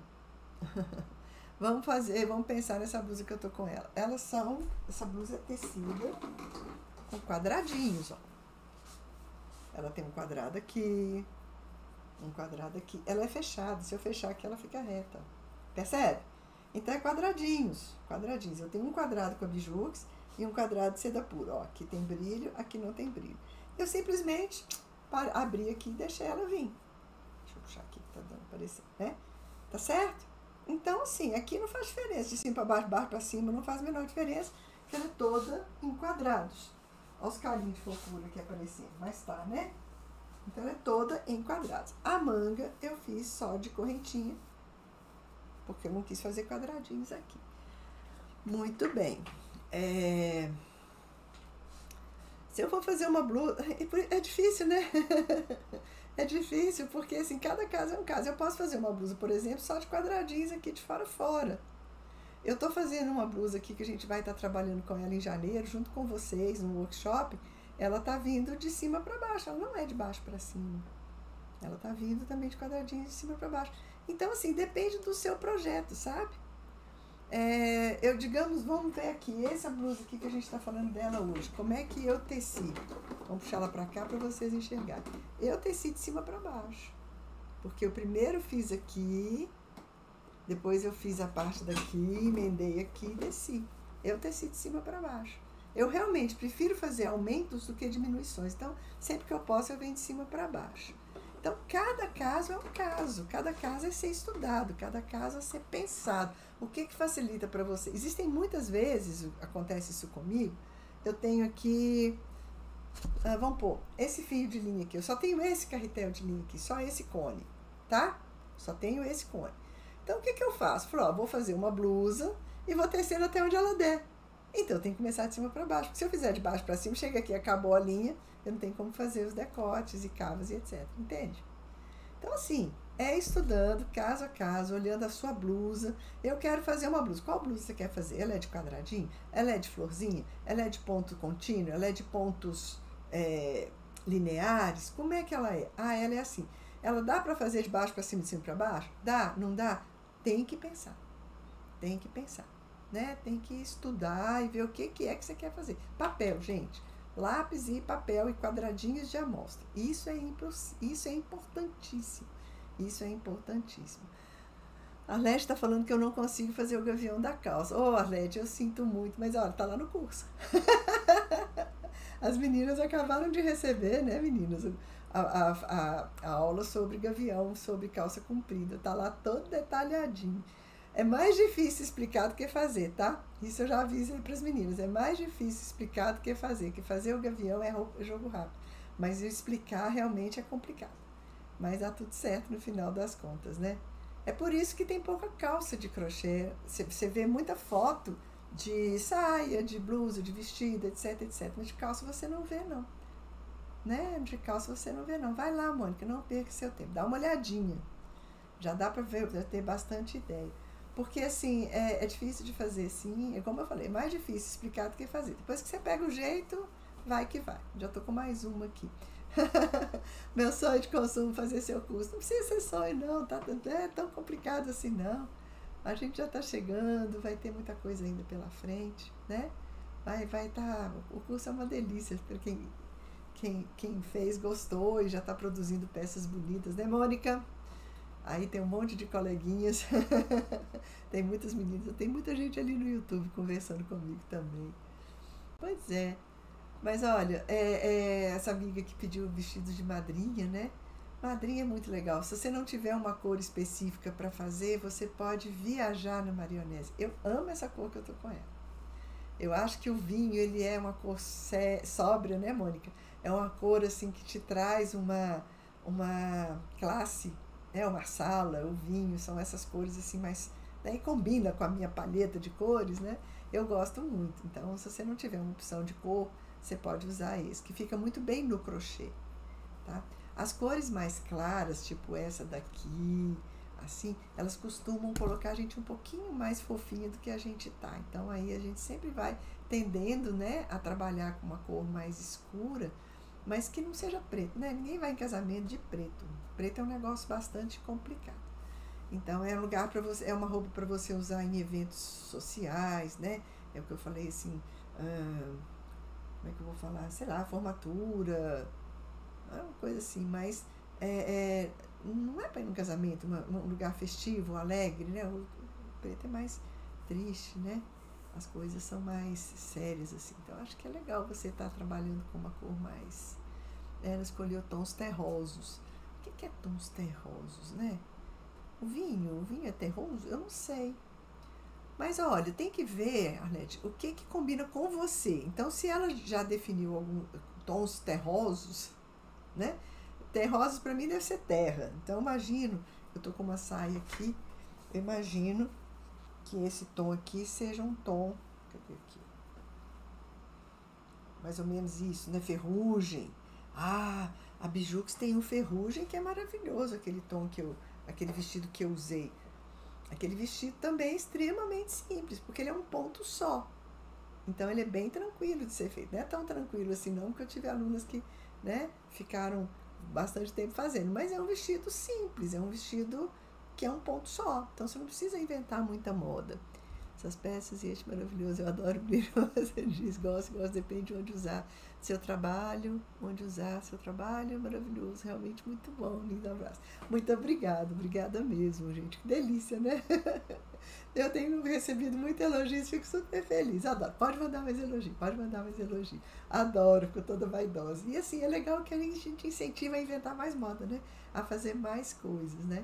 Vamos pensar nessa blusa que eu tô com ela. Essa blusa é tecida com quadradinhos, ó. Ela tem um quadrado aqui, um quadrado aqui. Ela é fechada, se eu fechar aqui ela fica reta. Percebe? Então é quadradinhos. Eu tenho um quadrado com a bijux e um quadrado de seda pura. Ó, aqui tem brilho, aqui não tem brilho. Eu simplesmente abri aqui e deixei ela vir. Deixa eu puxar aqui que tá dando pra aparecer, né? Tá certo? Então, assim, aqui não faz diferença. De cima para baixo, baixo para cima, não faz a menor diferença, porque ela é toda em quadrados. Olha os carinhos de fofura aqui aparecendo. Mas tá, né? Então ela é toda em quadrados. A manga eu fiz só de correntinha, porque eu não quis fazer quadradinhos aqui. Muito bem. Se eu for fazer uma blusa, é difícil, né? É difícil, porque assim, cada caso é um caso. Eu posso fazer uma blusa, por exemplo, só de quadradinhos aqui de fora a fora. Eu tô fazendo uma blusa aqui que a gente vai estar trabalhando com ela em janeiro, junto com vocês, no workshop. Ela tá vindo de cima para baixo, ela não é de baixo para cima. Ela tá vindo também de quadradinhos de cima para baixo. Então, assim, depende do seu projeto, sabe? Digamos, vamos ver aqui, essa blusa aqui que a gente está falando dela hoje, como é que eu teci? Vamos puxar ela para cá para vocês enxergarem. Eu teci de cima para baixo, porque eu primeiro fiz aqui, depois eu fiz a parte daqui, emendei aqui e desci. Eu teci de cima para baixo. Eu realmente prefiro fazer aumentos do que diminuições, então sempre que eu posso eu venho de cima para baixo. Então, cada caso é um caso, cada caso é ser estudado, cada caso é ser pensado. O que facilita para você? Existem muitas vezes, acontece isso comigo, eu tenho aqui, vamos pôr, esse fio de linha aqui, eu só tenho esse carretel de linha aqui, só esse cone, tá? Só tenho esse cone. Então, o que eu faço? Falo, vou fazer uma blusa e vou tecendo até onde ela der. Então, eu tenho que começar de cima para baixo, porque se eu fizer de baixo para cima, chega aqui, acabou a linha, eu não tenho como fazer os decotes e cavas e etc, entende? Então, assim, é estudando caso a caso, olhando a sua blusa. Eu quero fazer uma blusa. Qual blusa você quer fazer? Ela é de quadradinho? Ela é de florzinha? Ela é de ponto contínuo? Ela é de pontos lineares? Como é que ela é? Ah, ela é assim. Ela dá para fazer de baixo para cima, de cima para baixo? Dá? Não dá? Tem que pensar. Tem que pensar, né? Tem que estudar e ver o que é que você quer fazer. Papel, gente. Lápis e papel e quadradinhos de amostra. Isso é importantíssimo. Isso é importantíssimo. A Arlete está falando que eu não consigo fazer o gavião da calça. Arlete, eu sinto muito, mas olha, tá lá no curso. As meninas acabaram de receber, né, meninas? A aula sobre gavião, sobre calça comprida. Tá lá todo detalhadinho. É mais difícil explicar do que fazer, tá? Isso eu já avisei para as meninas. É mais difícil explicar do que fazer. Que fazer o gavião é jogo rápido. Mas explicar realmente é complicado. Mas dá tudo certo no final das contas, né? É por isso que tem pouca calça de crochê. Você vê muita foto de saia, de blusa, de vestido, etc, etc. Mas de calça você não vê, não. Né? De calça você não vê, não. Vai lá, Mônica, não perca seu tempo. Dá uma olhadinha. Já dá para ver, já ter bastante ideia. Porque, assim, é difícil de fazer, sim. É como eu falei, é mais difícil explicar do que fazer. Depois que você pega o jeito, vai que vai. Já tô com mais uma aqui. Meu sonho de consumo, fazer seu curso. Não precisa ser sonho, não. É tão complicado assim, não. A gente já tá chegando, vai ter muita coisa ainda pela frente, né? O curso é uma delícia. Para quem fez, gostou e já tá produzindo peças bonitas, né, Mônica? Aí tem um monte de coleguinhas, tem muitas meninas, tem muita gente ali no YouTube conversando comigo também. Pois é, mas olha, essa amiga que pediu vestido de madrinha, né? Madrinha é muito legal. Se você não tiver uma cor específica para fazer, você pode viajar na marionese. Eu amo essa cor que eu tô com ela. Eu acho que o vinho, ele é uma cor sóbria, né, Mônica? É uma cor assim que te traz uma classe. Uma sala, o vinho, são essas cores assim mais, né, e combina com a minha paleta de cores, né? Eu gosto muito. Então, se você não tiver uma opção de cor, você pode usar esse, que fica muito bem no crochê, tá? As cores mais claras, tipo essa daqui, assim, elas costumam colocar a gente um pouquinho mais fofinha do que a gente tá. Então, aí a gente sempre vai tendendo, né, a trabalhar com uma cor mais escura, mas que não seja preto, né? Ninguém vai em casamento de preto. Preto é um negócio bastante complicado. Então, é um lugar para você, é uma roupa para você usar em eventos sociais, né? É o que eu falei assim, como é que eu vou falar? Sei lá, formatura, uma coisa assim, mas não é para ir num casamento, um lugar festivo, alegre, né? O preto é mais triste, né? As coisas são mais sérias, assim. Então, acho que é legal você estar trabalhando com uma cor mais... Ela escolheu tons terrosos. O que é tons terrosos, né? O vinho é terroso? Eu não sei. Mas, olha, tem que ver, Arlete, o que combina com você. Então, se ela já definiu alguns tons terrosos, né? rosas para mim deve ser terra. Então eu imagino, eu tô com uma saia aqui, eu imagino que esse tom aqui seja um tom, cadê aqui? Mais ou menos isso, né? Ferrugem. Ah, a Bijux tem um ferrugem que é maravilhoso, aquele tom aquele vestido que eu usei. Aquele vestido também é extremamente simples, porque ele é um ponto só. Então ele é bem tranquilo de ser feito. Não é tão tranquilo assim não, porque eu tive alunas que, né, ficaram bastante tempo fazendo. Mas é um vestido simples, é um vestido que é um ponto só. Então você não precisa inventar muita moda. Essas peças, e este maravilhoso, eu adoro brilho. Você diz, gosto, depende de onde usar seu trabalho, maravilhoso, realmente muito bom, lindo abraço. Muito obrigada mesmo, gente, que delícia, né? Eu tenho recebido muito elogios, fico super feliz, adoro. Pode mandar mais elogio. Adoro, fico toda vaidosa. E assim, é legal que a gente incentiva a inventar mais moda, né? A fazer mais coisas, né?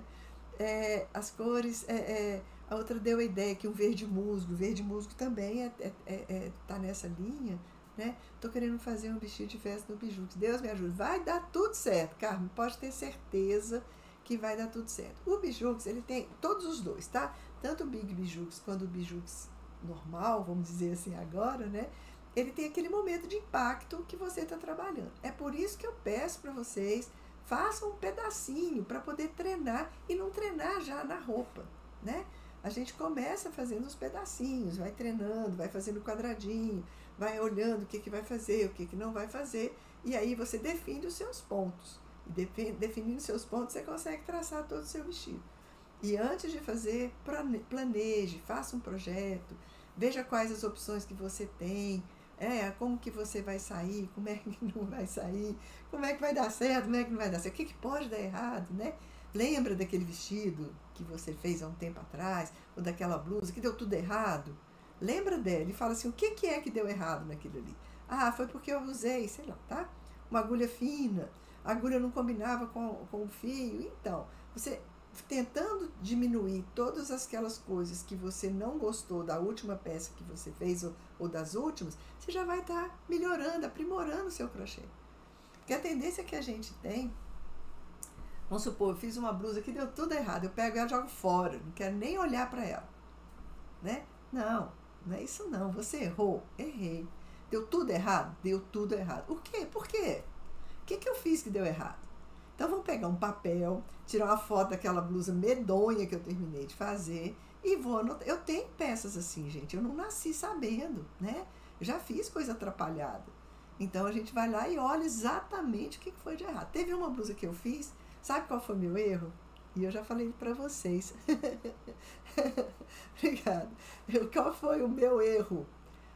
As cores, a outra deu a ideia que o verde musgo também tá nessa linha, né? Tô querendo fazer um vestido de festa no Bijux. Deus me ajude. Vai dar tudo certo, Carmen. Pode ter certeza que vai dar tudo certo. O Bijux, ele tem todos os dois, tá? Tanto o Big Bijux quanto o Bijux normal, vamos dizer assim agora, né? Ele tem aquele momento de impacto que você está trabalhando. É por isso que eu peço para vocês, façam um pedacinho para poder treinar e não treinar já na roupa, né? A gente começa fazendo os pedacinhos, vai treinando, vai fazendo quadradinho, vai olhando o que vai fazer, o que não vai fazer, e aí você define os seus pontos. E definindo os seus pontos, você consegue traçar todo o seu vestido. E antes de fazer, planeje, faça um projeto, veja quais as opções que você tem, como que você vai sair, como é que não vai sair, como é que vai dar certo, como é que não vai dar certo, o que pode dar errado, né? Lembra daquele vestido que você fez há um tempo atrás, ou daquela blusa que deu tudo errado? Lembra dela e fala assim, o que é que deu errado naquilo ali? Ah, foi porque eu usei, sei lá, tá? Uma agulha fina, a agulha não combinava com o fio. Então, você tentando diminuir todas aquelas coisas que você não gostou da última peça que você fez ou das últimas, você já vai estar melhorando, aprimorando o seu crochê. Porque a tendência que a gente tem, vamos supor, eu fiz uma blusa que deu tudo errado, eu pego ela e jogo fora, não quero nem olhar para ela, né? Não é isso não, você errou, errei. Deu tudo errado? Deu tudo errado. O quê? Por quê? O que eu fiz que deu errado? Então vamos pegar um papel, tirar uma foto daquela blusa medonha que eu terminei de fazer e vou anotar. Eu tenho peças assim, gente, eu não nasci sabendo, né? Eu já fiz coisa atrapalhada. Então a gente vai lá e olha exatamente o que foi de errado. Teve uma blusa que eu fiz, sabe qual foi o meu erro? E eu já falei para vocês. Obrigada. Qual foi o meu erro?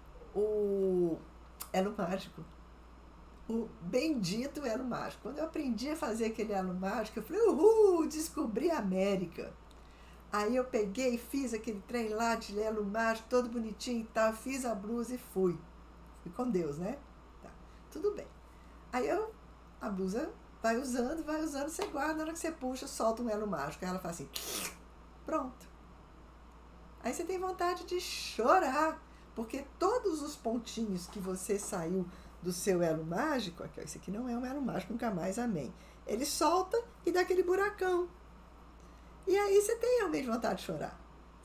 O elo mágico. O bendito elo mágico. Quando eu aprendi a fazer aquele elo mágico, eu falei, uhul, descobri a América. Aí eu peguei e fiz aquele trem lá de elo mágico, todo bonitinho e tal, fiz a blusa e fui. Fui com Deus, né? Tá, tudo bem. Aí a blusa vai usando, você guarda, na hora que você puxa, solta um elo mágico. Aí ela faz assim, pronto. Aí você tem vontade de chorar, porque todos os pontinhos que você saiu do seu elo mágico, esse aqui não é um elo mágico, nunca mais, amém. Ele solta e dá aquele buracão. E aí você tem realmente vontade de chorar.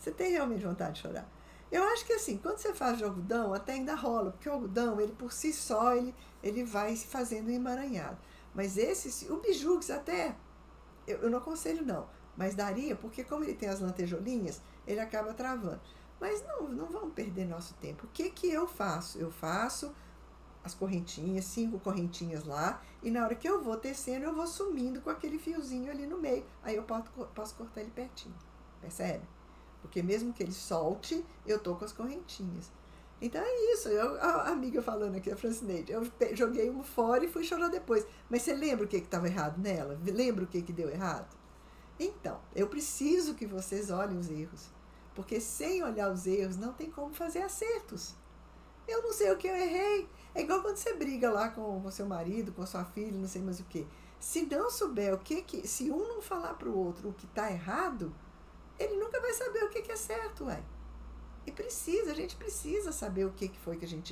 Eu acho que assim, quando você faz de algodão, até ainda rola, porque o algodão, ele por si só, ele vai se fazendo emaranhado. Mas o Bijux até, eu não aconselho não, mas daria, porque como ele tem as lantejoulinhas, ele acaba travando. Mas não vamos perder nosso tempo. O que eu faço? Eu faço as correntinhas, 5 correntinhas lá, e na hora que eu vou tecendo, eu vou sumindo com aquele fiozinho ali no meio. Aí eu posso cortar ele pertinho, percebe? Porque mesmo que ele solte, eu tô com as correntinhas. Então é isso, a amiga falando aqui, a Francineide, eu joguei um fora e fui chorar depois. Mas você lembra o que estava errado nela? Lembra o que deu errado? Então, eu preciso que vocês olhem os erros. Porque sem olhar os erros, não tem como fazer acertos. Eu não sei o que eu errei. É igual quando você briga lá com o seu marido, com a sua filha, não sei mais o que. Se não souber se um não falar para o outro o que está errado, ele nunca vai saber o que é certo, ué. E a gente precisa saber o que foi que a gente errou.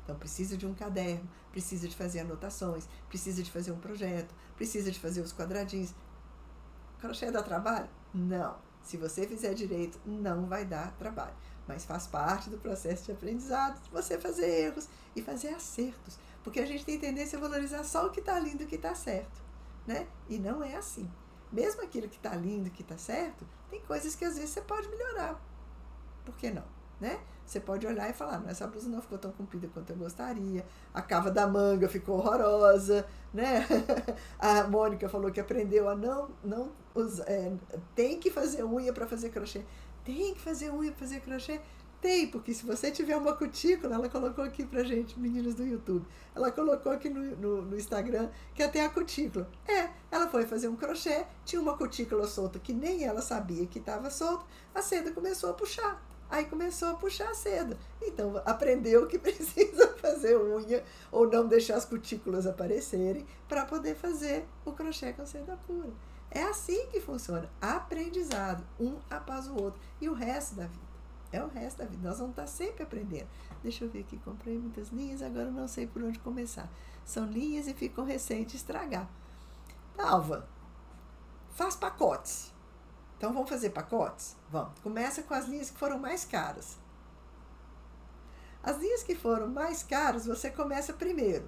Então precisa de um caderno, precisa de fazer anotações, precisa de fazer um projeto, precisa de fazer os quadradinhos. Crochê dá trabalho? Não. Se você fizer direito, não vai dar trabalho. Mas faz parte do processo de aprendizado, você fazer erros e fazer acertos. Porque a gente tem tendência a valorizar só o que está lindo e o que está certo, né? E não é assim. Mesmo aquilo que está lindo e que está certo, tem coisas que às vezes você pode melhorar. Por que não? Né? Você pode olhar e falar, essa blusa não ficou tão comprida quanto eu gostaria, a cava da manga ficou horrorosa, né? A Mônica falou que aprendeu a não usar, tem que fazer unha para fazer crochê. Tem que fazer unha para fazer crochê? Tem, porque se você tiver uma cutícula, ela colocou aqui pra gente, meninas do YouTube, ela colocou aqui no Instagram que até a cutícula. Ela foi fazer um crochê, tinha uma cutícula solta que nem ela sabia que estava solta, a seda começou a puxar. Aí começou a puxar a seda. Então, aprendeu que precisa fazer unha ou não deixar as cutículas aparecerem para poder fazer o crochê com seda pura. É assim que funciona. Aprendizado, um após o outro. E o resto da vida. É o resto da vida. Nós vamos estar sempre aprendendo. Deixa eu ver aqui. Comprei muitas linhas, agora não sei por onde começar. São linhas e ficam receio de estragar. Dalva, faz pacotes. Então, vamos fazer pacotes? Vamos. Começa com as linhas que foram mais caras. As linhas que foram mais caras, você começa primeiro,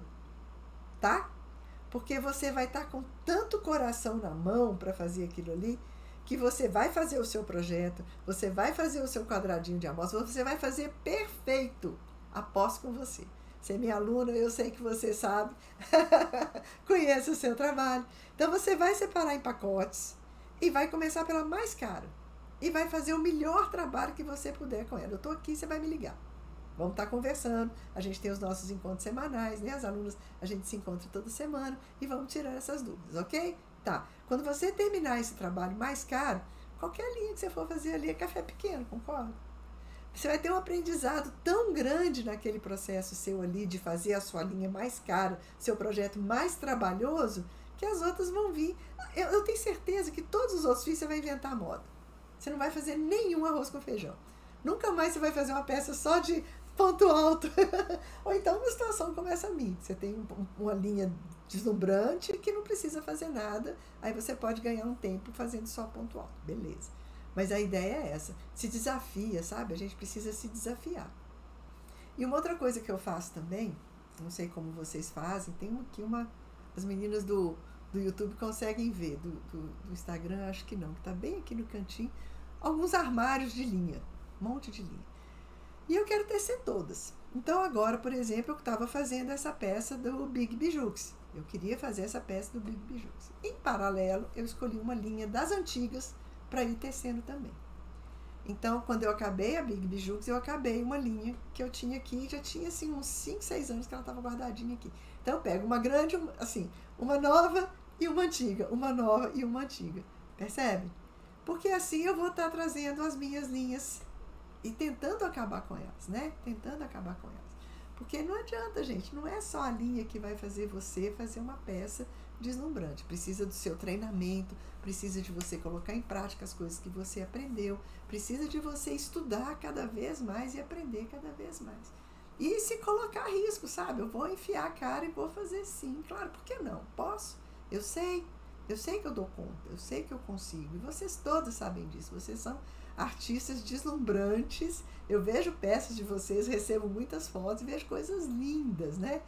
tá? Porque você vai estar com tanto coração na mão para fazer aquilo ali, que você vai fazer o seu projeto, você vai fazer o seu quadradinho de amostra, você vai fazer perfeito. Aposto com você. Você é minha aluna, eu sei que você sabe, conhece o seu trabalho. Então, você vai separar em pacotes, e vai começar pela mais cara. E vai fazer o melhor trabalho que você puder com ela. Eu estou aqui, você vai me ligar. Vamos estar conversando. A gente tem os nossos encontros semanais, né? As alunas, a gente se encontra toda semana e vamos tirar essas dúvidas, ok? Tá. Quando você terminar esse trabalho mais caro, qualquer linha que você for fazer ali é café pequeno, concorda? Você vai ter um aprendizado tão grande naquele processo seu ali de fazer a sua linha mais cara, seu projeto mais trabalhoso, que as outras vão vir. Eu tenho certeza que todos os outros filhos você vai inventar moda. Você não vai fazer nenhum arroz com feijão. Nunca mais você vai fazer uma peça só de ponto alto. Ou então uma situação como essa minha. Você tem uma linha deslumbrante que não precisa fazer nada. Aí você pode ganhar um tempo fazendo só ponto alto. Beleza. Mas a ideia é essa. Se desafia, sabe? A gente precisa se desafiar. E uma outra coisa que eu faço também, não sei como vocês fazem, tem aqui as meninas do YouTube conseguem ver, do Instagram acho que não, que está bem aqui no cantinho, alguns armários de linha, um monte de linha. E eu quero tecer todas. Então agora, por exemplo, eu estava fazendo essa peça do Big Bijux. Eu queria fazer essa peça do Big Bijux. Em paralelo, eu escolhi uma linha das antigas para ir tecendo também. Então, quando eu acabei a Big Bijux, eu acabei uma linha que eu tinha aqui, já tinha assim uns 5, 6 anos que ela estava guardadinha aqui. Então, eu pego uma grande, assim, uma nova e uma antiga, uma nova e uma antiga. Percebe? Porque assim eu vou estar trazendo as minhas linhas e tentando acabar com elas, né? Tentando acabar com elas. Porque não adianta, gente, não é só a linha que vai fazer você fazer uma peça deslumbrante. Precisa do seu treinamento, precisa de você colocar em prática as coisas que você aprendeu, precisa de você estudar cada vez mais e aprender cada vez mais. E se colocar a risco, sabe? Eu vou enfiar a cara e vou fazer sim. Claro, por que não? Posso? Eu sei que eu dou conta, eu sei que eu consigo. E vocês todos sabem disso, vocês são artistas deslumbrantes. Eu vejo peças de vocês, recebo muitas fotos e vejo coisas lindas, né?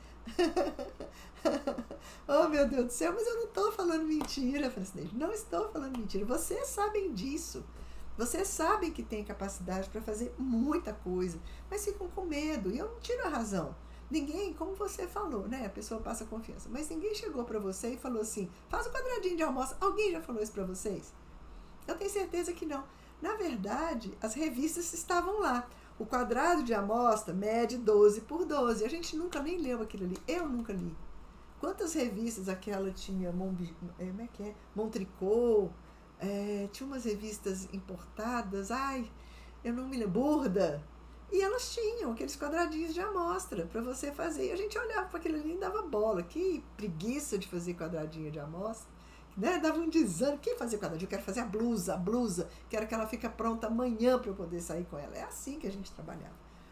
Oh, meu Deus do céu, mas eu não estou falando mentira, Francineide. Não estou falando mentira. Vocês sabem disso. Vocês sabem que tem capacidade para fazer muita coisa, mas ficam com medo. E eu não tiro a razão. Ninguém, como você falou, né? A pessoa passa confiança. Mas ninguém chegou para você e falou assim, faz um quadradinho de amostra. Alguém já falou isso para vocês? Eu tenho certeza que não. Na verdade, as revistas estavam lá. O quadrado de amostra mede 12 por 12. A gente nunca nem leu aquilo ali. Eu nunca li. Quantas revistas aquela tinha? Montricot, tinha umas revistas importadas, eu não me lembro, Burda. E elas tinham aqueles quadradinhos de amostra para você fazer. E a gente olhava para aquilo ali e dava bola. Que preguiça de fazer quadradinho de amostra. Né? Dava um desânimo. Quem fazia quadradinho? Eu quero fazer a blusa. Quero que ela fique pronta amanhã para eu poder sair com ela. É assim que a gente trabalhava.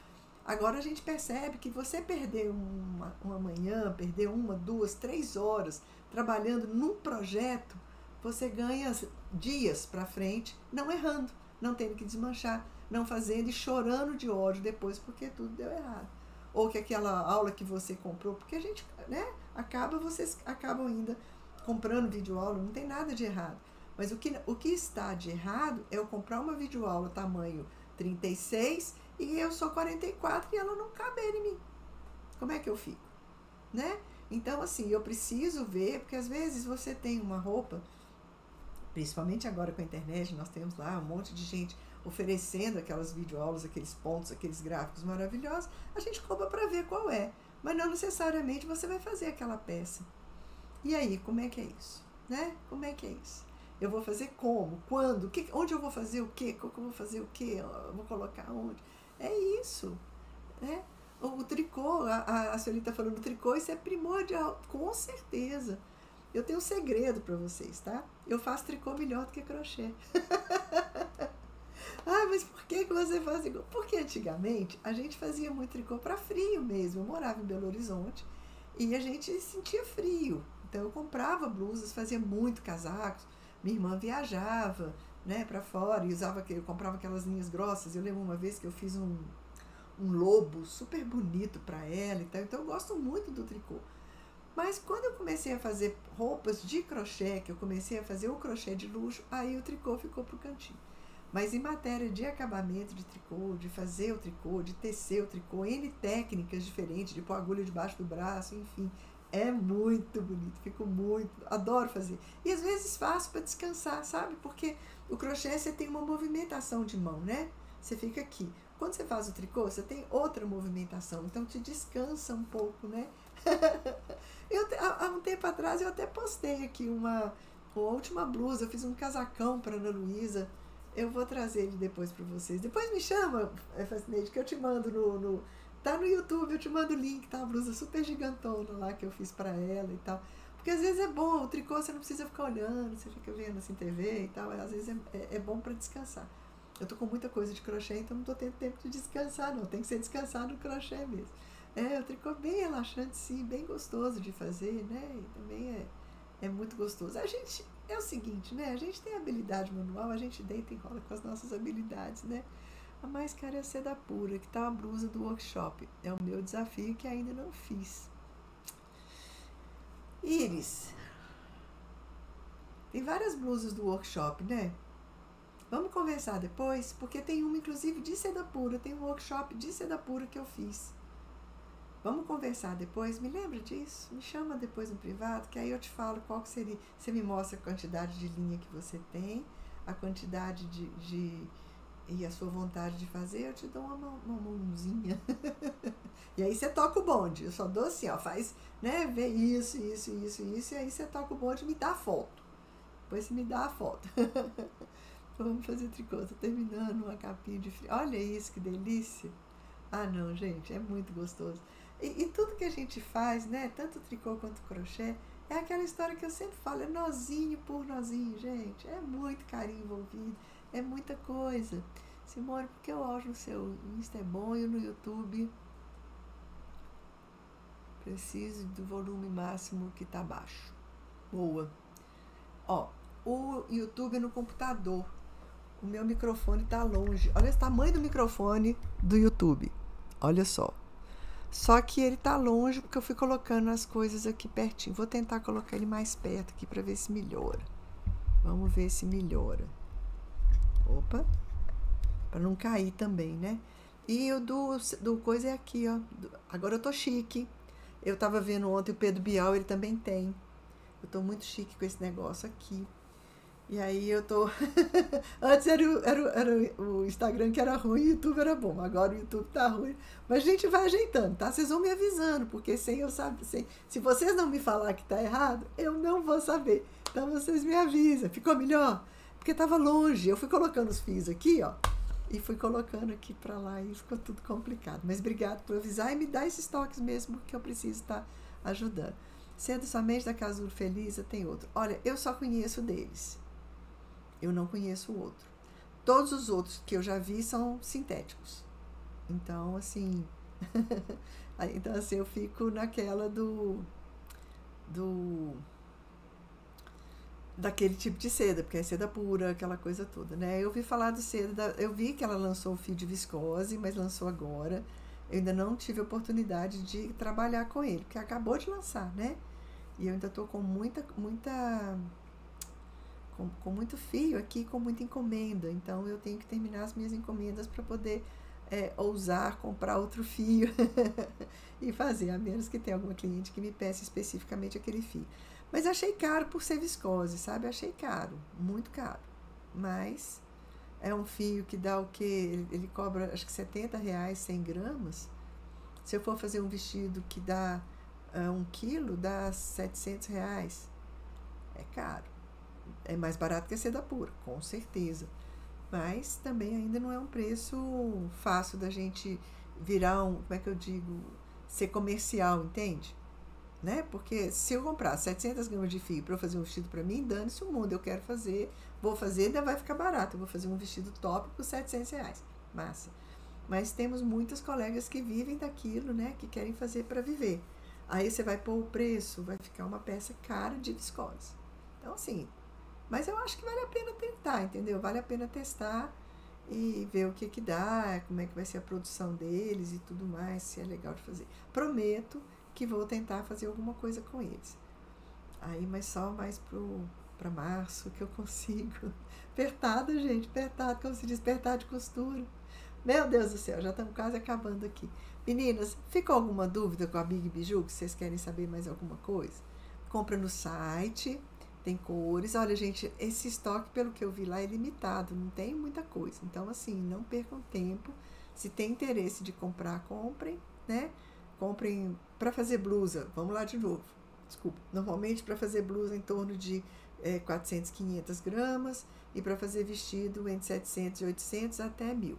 Agora a gente percebe que você perder uma manhã, perder 1, 2, 3 horas trabalhando num projeto, você ganha dias para frente não errando, não tendo que desmanchar, não fazendo e chorando de ódio depois porque tudo deu errado. Ou que aquela aula que você comprou, porque a gente, né, vocês acabam ainda comprando videoaula, não tem nada de errado. Mas o que está de errado é eu comprar uma videoaula tamanho 36 e eu sou 44 e ela não cabe em mim. Como é que eu fico? Né? Então, assim, eu preciso ver, porque às vezes você tem uma roupa, principalmente agora com a internet, nós temos lá um monte de gente oferecendo aquelas videoaulas, aqueles pontos, aqueles gráficos maravilhosos, a gente compra para ver qual é, mas não necessariamente você vai fazer aquela peça. E aí, como é que é isso? Né? Como é que é isso? Eu vou fazer como? Quando? Onde eu vou fazer o quê? Como eu vou fazer o quê? Eu vou colocar onde? É isso, né? O tricô, a Sueli está falando do tricô, isso é primordial, com certeza. Eu tenho um segredo para vocês, tá? Eu faço tricô melhor do que crochê. Ah, mas por que você faz tricô? Porque antigamente a gente fazia muito tricô para frio mesmo. Eu morava em Belo Horizonte e a gente sentia frio. Então eu comprava blusas, fazia muito casacos. Minha irmã viajava, né, para fora e eu comprava aquelas linhas grossas. Eu lembro uma vez que eu fiz um lobo super bonito para ela e tal. Então eu gosto muito do tricô. Mas quando eu comecei a fazer roupas de crochê, que eu comecei a fazer o crochê de luxo, aí o tricô ficou pro cantinho. Mas em matéria de acabamento de tricô, de fazer o tricô, de tecer o tricô, N técnicas diferentes, de pôr agulha debaixo do braço, enfim, é muito bonito, fico muito, adoro fazer. E às vezes faço para descansar, sabe? Porque o crochê você tem uma movimentação de mão, né? Você fica aqui. Quando você faz o tricô, você tem outra movimentação, então te descansa um pouco, né? Há um tempo atrás eu até postei aqui uma última blusa, eu fiz um casacão para Ana Luísa. Eu vou trazer ele depois para vocês. Depois me chama, Fascinante, que eu te mando tá no YouTube, eu te mando o link, tá? Uma blusa super gigantona lá que eu fiz para ela e tal. Porque às vezes é bom, o tricô você não precisa ficar olhando, você fica vendo assim TV e tal. Às vezes é bom para descansar. Eu tô com muita coisa de crochê, então não tô tendo tempo de descansar, não. Tem que ser descansar no crochê mesmo. O tricô é bem relaxante, sim, bem gostoso de fazer, né? E também é muito gostoso. A gente, é o seguinte, né? A gente tem habilidade manual, a gente deita e rola com as nossas habilidades, né? A mais cara é a seda pura, que tá a blusa do workshop. É o meu desafio que ainda não fiz. Iris, tem várias blusas do workshop, né? Vamos conversar depois, porque tem uma, inclusive, de seda pura. Tem um workshop de seda pura que eu fiz. Vamos conversar depois? Me lembra disso? Me chama depois no privado, que aí eu te falo qual que seria. Você me mostra a quantidade de linha que você tem, a quantidade e a sua vontade de fazer, eu te dou uma mãozinha. E aí você toca o bonde. Eu só dou assim, ó, faz, né, vê isso, e aí você toca o bonde e me dá a foto. Depois você me dá a foto. Vamos fazer tricô, tô terminando uma capinha de frio. Olha isso, que delícia. Ah, não, gente, é muito gostoso. E tudo que a gente faz, né, tanto tricô quanto crochê, é aquela história que eu sempre falo, é nozinho por nozinho, gente. É muito carinho envolvido, é muita coisa. Simone, porque o áudio no seu Insta é bom e no YouTube preciso do volume máximo que tá baixo. Boa. Ó, o YouTube é no computador. O meu microfone tá longe. Olha o tamanho do microfone do YouTube. Olha só. Só que ele tá longe porque eu fui colocando as coisas aqui pertinho. Vou tentar colocar ele mais perto aqui para ver se melhora. Vamos ver se melhora. Opa. Para não cair também, né? E o do coisa é aqui, ó. Agora eu tô chique. Eu tava vendo ontem o Pedro Bial, ele também tem. Eu tô muito chique com esse negócio aqui. E aí eu tô... Antes era o Instagram que era ruim e o YouTube era bom. Agora o YouTube tá ruim. Mas a gente vai ajeitando, tá? Vocês vão me avisando, porque sem eu saber... Se vocês não me falar que tá errado, eu não vou saber. Então vocês me avisam. Ficou melhor? Porque tava longe. Eu fui colocando os fios aqui, ó. E fui colocando aqui pra lá e ficou tudo complicado. Mas obrigado por avisar e me dar esses toques mesmo que eu preciso estar ajudando. Sendo somente da Casulo Feliz, tem outro. Olha, eu só conheço deles. Eu não conheço o outro. Todos os outros que eu já vi são sintéticos. Então, assim, então, assim, eu fico naquela do daquele tipo de seda, porque é seda pura, aquela coisa toda, né? Eu ouvi falar de seda, eu vi que ela lançou o fio de viscose, mas lançou agora. Eu ainda não tive oportunidade de trabalhar com ele, porque acabou de lançar, né? E eu ainda tô com com muito fio aqui, com muita encomenda. Então eu tenho que terminar as minhas encomendas para poder ousar comprar outro fio e fazer, a menos que tenha alguma cliente que me peça especificamente aquele fio. Mas achei caro por ser viscose, sabe? Achei caro, muito caro. Mas é um fio que dá o quê? Ele cobra acho que R$ 70, 100 gramas. Se eu for fazer um vestido que dá 1 quilo, dá R$ 700. É caro. É mais barato que a seda pura, com certeza. Mas também ainda não é um preço fácil da gente virar como é que eu digo, ser comercial, entende? Né? Porque se eu comprar 700 gramas de fio para eu fazer um vestido para mim, dane-se o mundo, eu quero fazer, vou fazer, ainda vai ficar barato, eu vou fazer um vestido top por R$ 700. Massa. Mas temos muitas colegas que vivem daquilo, né? Que querem fazer para viver. Aí você vai pôr o preço, vai ficar uma peça cara de viscose. Então, assim, mas eu acho que vale a pena tentar, entendeu? Vale a pena testar e ver o que que dá, como é que vai ser a produção deles e tudo mais, se é legal de fazer. Prometo que vou tentar fazer alguma coisa com eles. Aí, mas só mais para março que eu consigo. Apertado, gente, apertado, como se diz, apertado de costura. Meu Deus do céu, já estamos quase acabando aqui. Meninas, ficou alguma dúvida com a Big Biju, que vocês querem saber mais alguma coisa? Compra no site, tem cores. Olha, gente, esse estoque, pelo que eu vi lá, é limitado, não tem muita coisa. Então, assim, não percam tempo. Se tem interesse de comprar, comprem, né? Comprem para fazer blusa. Vamos lá de novo. Desculpa. Normalmente, para fazer blusa, em torno de 400, 500 gramas. E para fazer vestido, entre 700 e 800 até 1.000.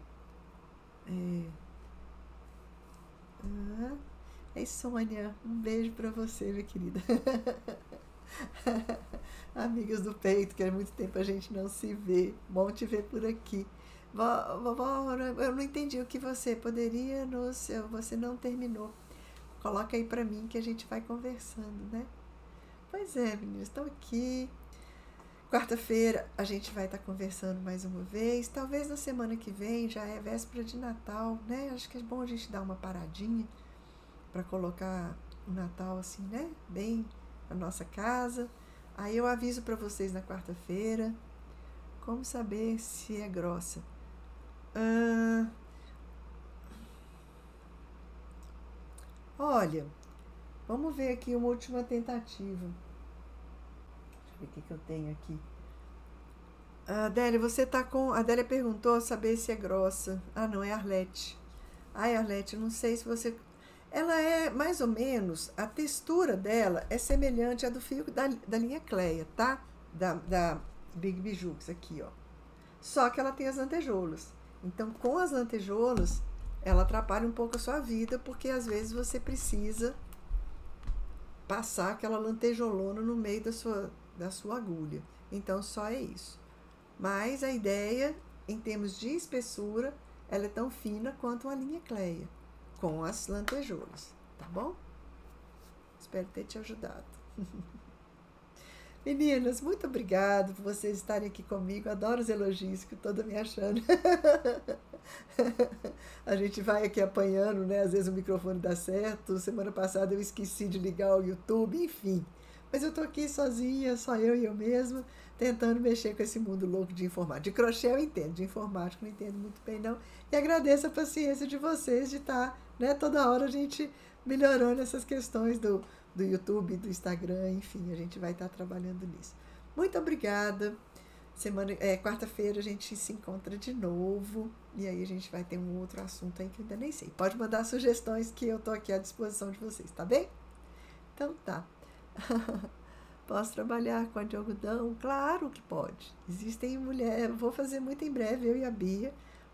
Sônia, um beijo para você, minha querida. Amigas do peito, que há muito tempo a gente não se vê. Bom te ver por aqui. Vovó, eu não entendi o que você poderia nos. Você não terminou. Coloca aí pra mim que a gente vai conversando, né? Pois é, meninas, estou aqui. Quarta-feira a gente vai estar conversando mais uma vez. Talvez na semana que vem, já é véspera de Natal, né? Acho que é bom a gente dar uma paradinha para colocar o Natal assim, né? Bem na nossa casa. Aí eu aviso para vocês na quarta-feira. Como saber se é grossa? Olha, vamos ver aqui uma última tentativa. Deixa eu ver o que eu tenho aqui. Adélia, você tá com. A Adélia perguntou saber se é grossa. Ah, não, é Arlete. Ai, Arlete, eu não sei se você. Ela é mais ou menos. A textura dela é semelhante à do fio da linha Cleia, tá? Da Big Bijux aqui, ó. Só que ela tem as lantejoulas. Então, com as lantejoulas, ela atrapalha um pouco a sua vida, porque às vezes você precisa passar aquela lantejolona no meio da sua agulha. Então, só é isso. Mas a ideia, em termos de espessura, ela é tão fina quanto a linha Cleia, com as lantejoulas, tá bom? Espero ter te ajudado. Meninas, muito obrigada por vocês estarem aqui comigo. Adoro os elogios que eu toda me achando. A gente vai aqui apanhando, né? Às vezes o microfone dá certo. Semana passada eu esqueci de ligar o YouTube, enfim. Mas eu tô aqui sozinha, só eu e eu mesma, tentando mexer com esse mundo louco de informática. De crochê eu entendo, de informática não entendo muito bem não. E agradeço a paciência de vocês de estar, né? Toda hora a gente melhorando essas questões do YouTube, do Instagram, enfim, a gente vai estar trabalhando nisso. Muito obrigada. Quarta-feira a gente se encontra de novo e aí a gente vai ter um outro assunto aí que eu ainda nem sei. Pode mandar sugestões que eu tô aqui à disposição de vocês, tá bem? Então tá. Posso trabalhar com a de algodão? Claro que pode. Existem mulheres, vou fazer muito em breve, eu e a Bia,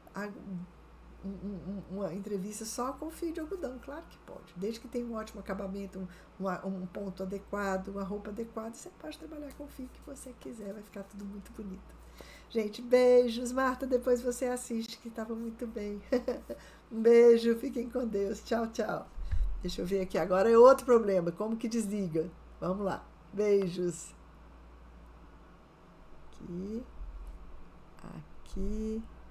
uma entrevista só com fio de algodão, claro que pode. Desde que tenha um ótimo acabamento, um ponto adequado, uma roupa adequada, você pode trabalhar com o fio que você quiser, vai ficar tudo muito bonito. Gente, beijos. Marta, depois você assiste, que estava muito bem. Um beijo, fiquem com Deus. Tchau, tchau. Deixa eu ver aqui. Agora é outro problema. Como que desliga? Vamos lá. Beijos. Aqui. Aqui.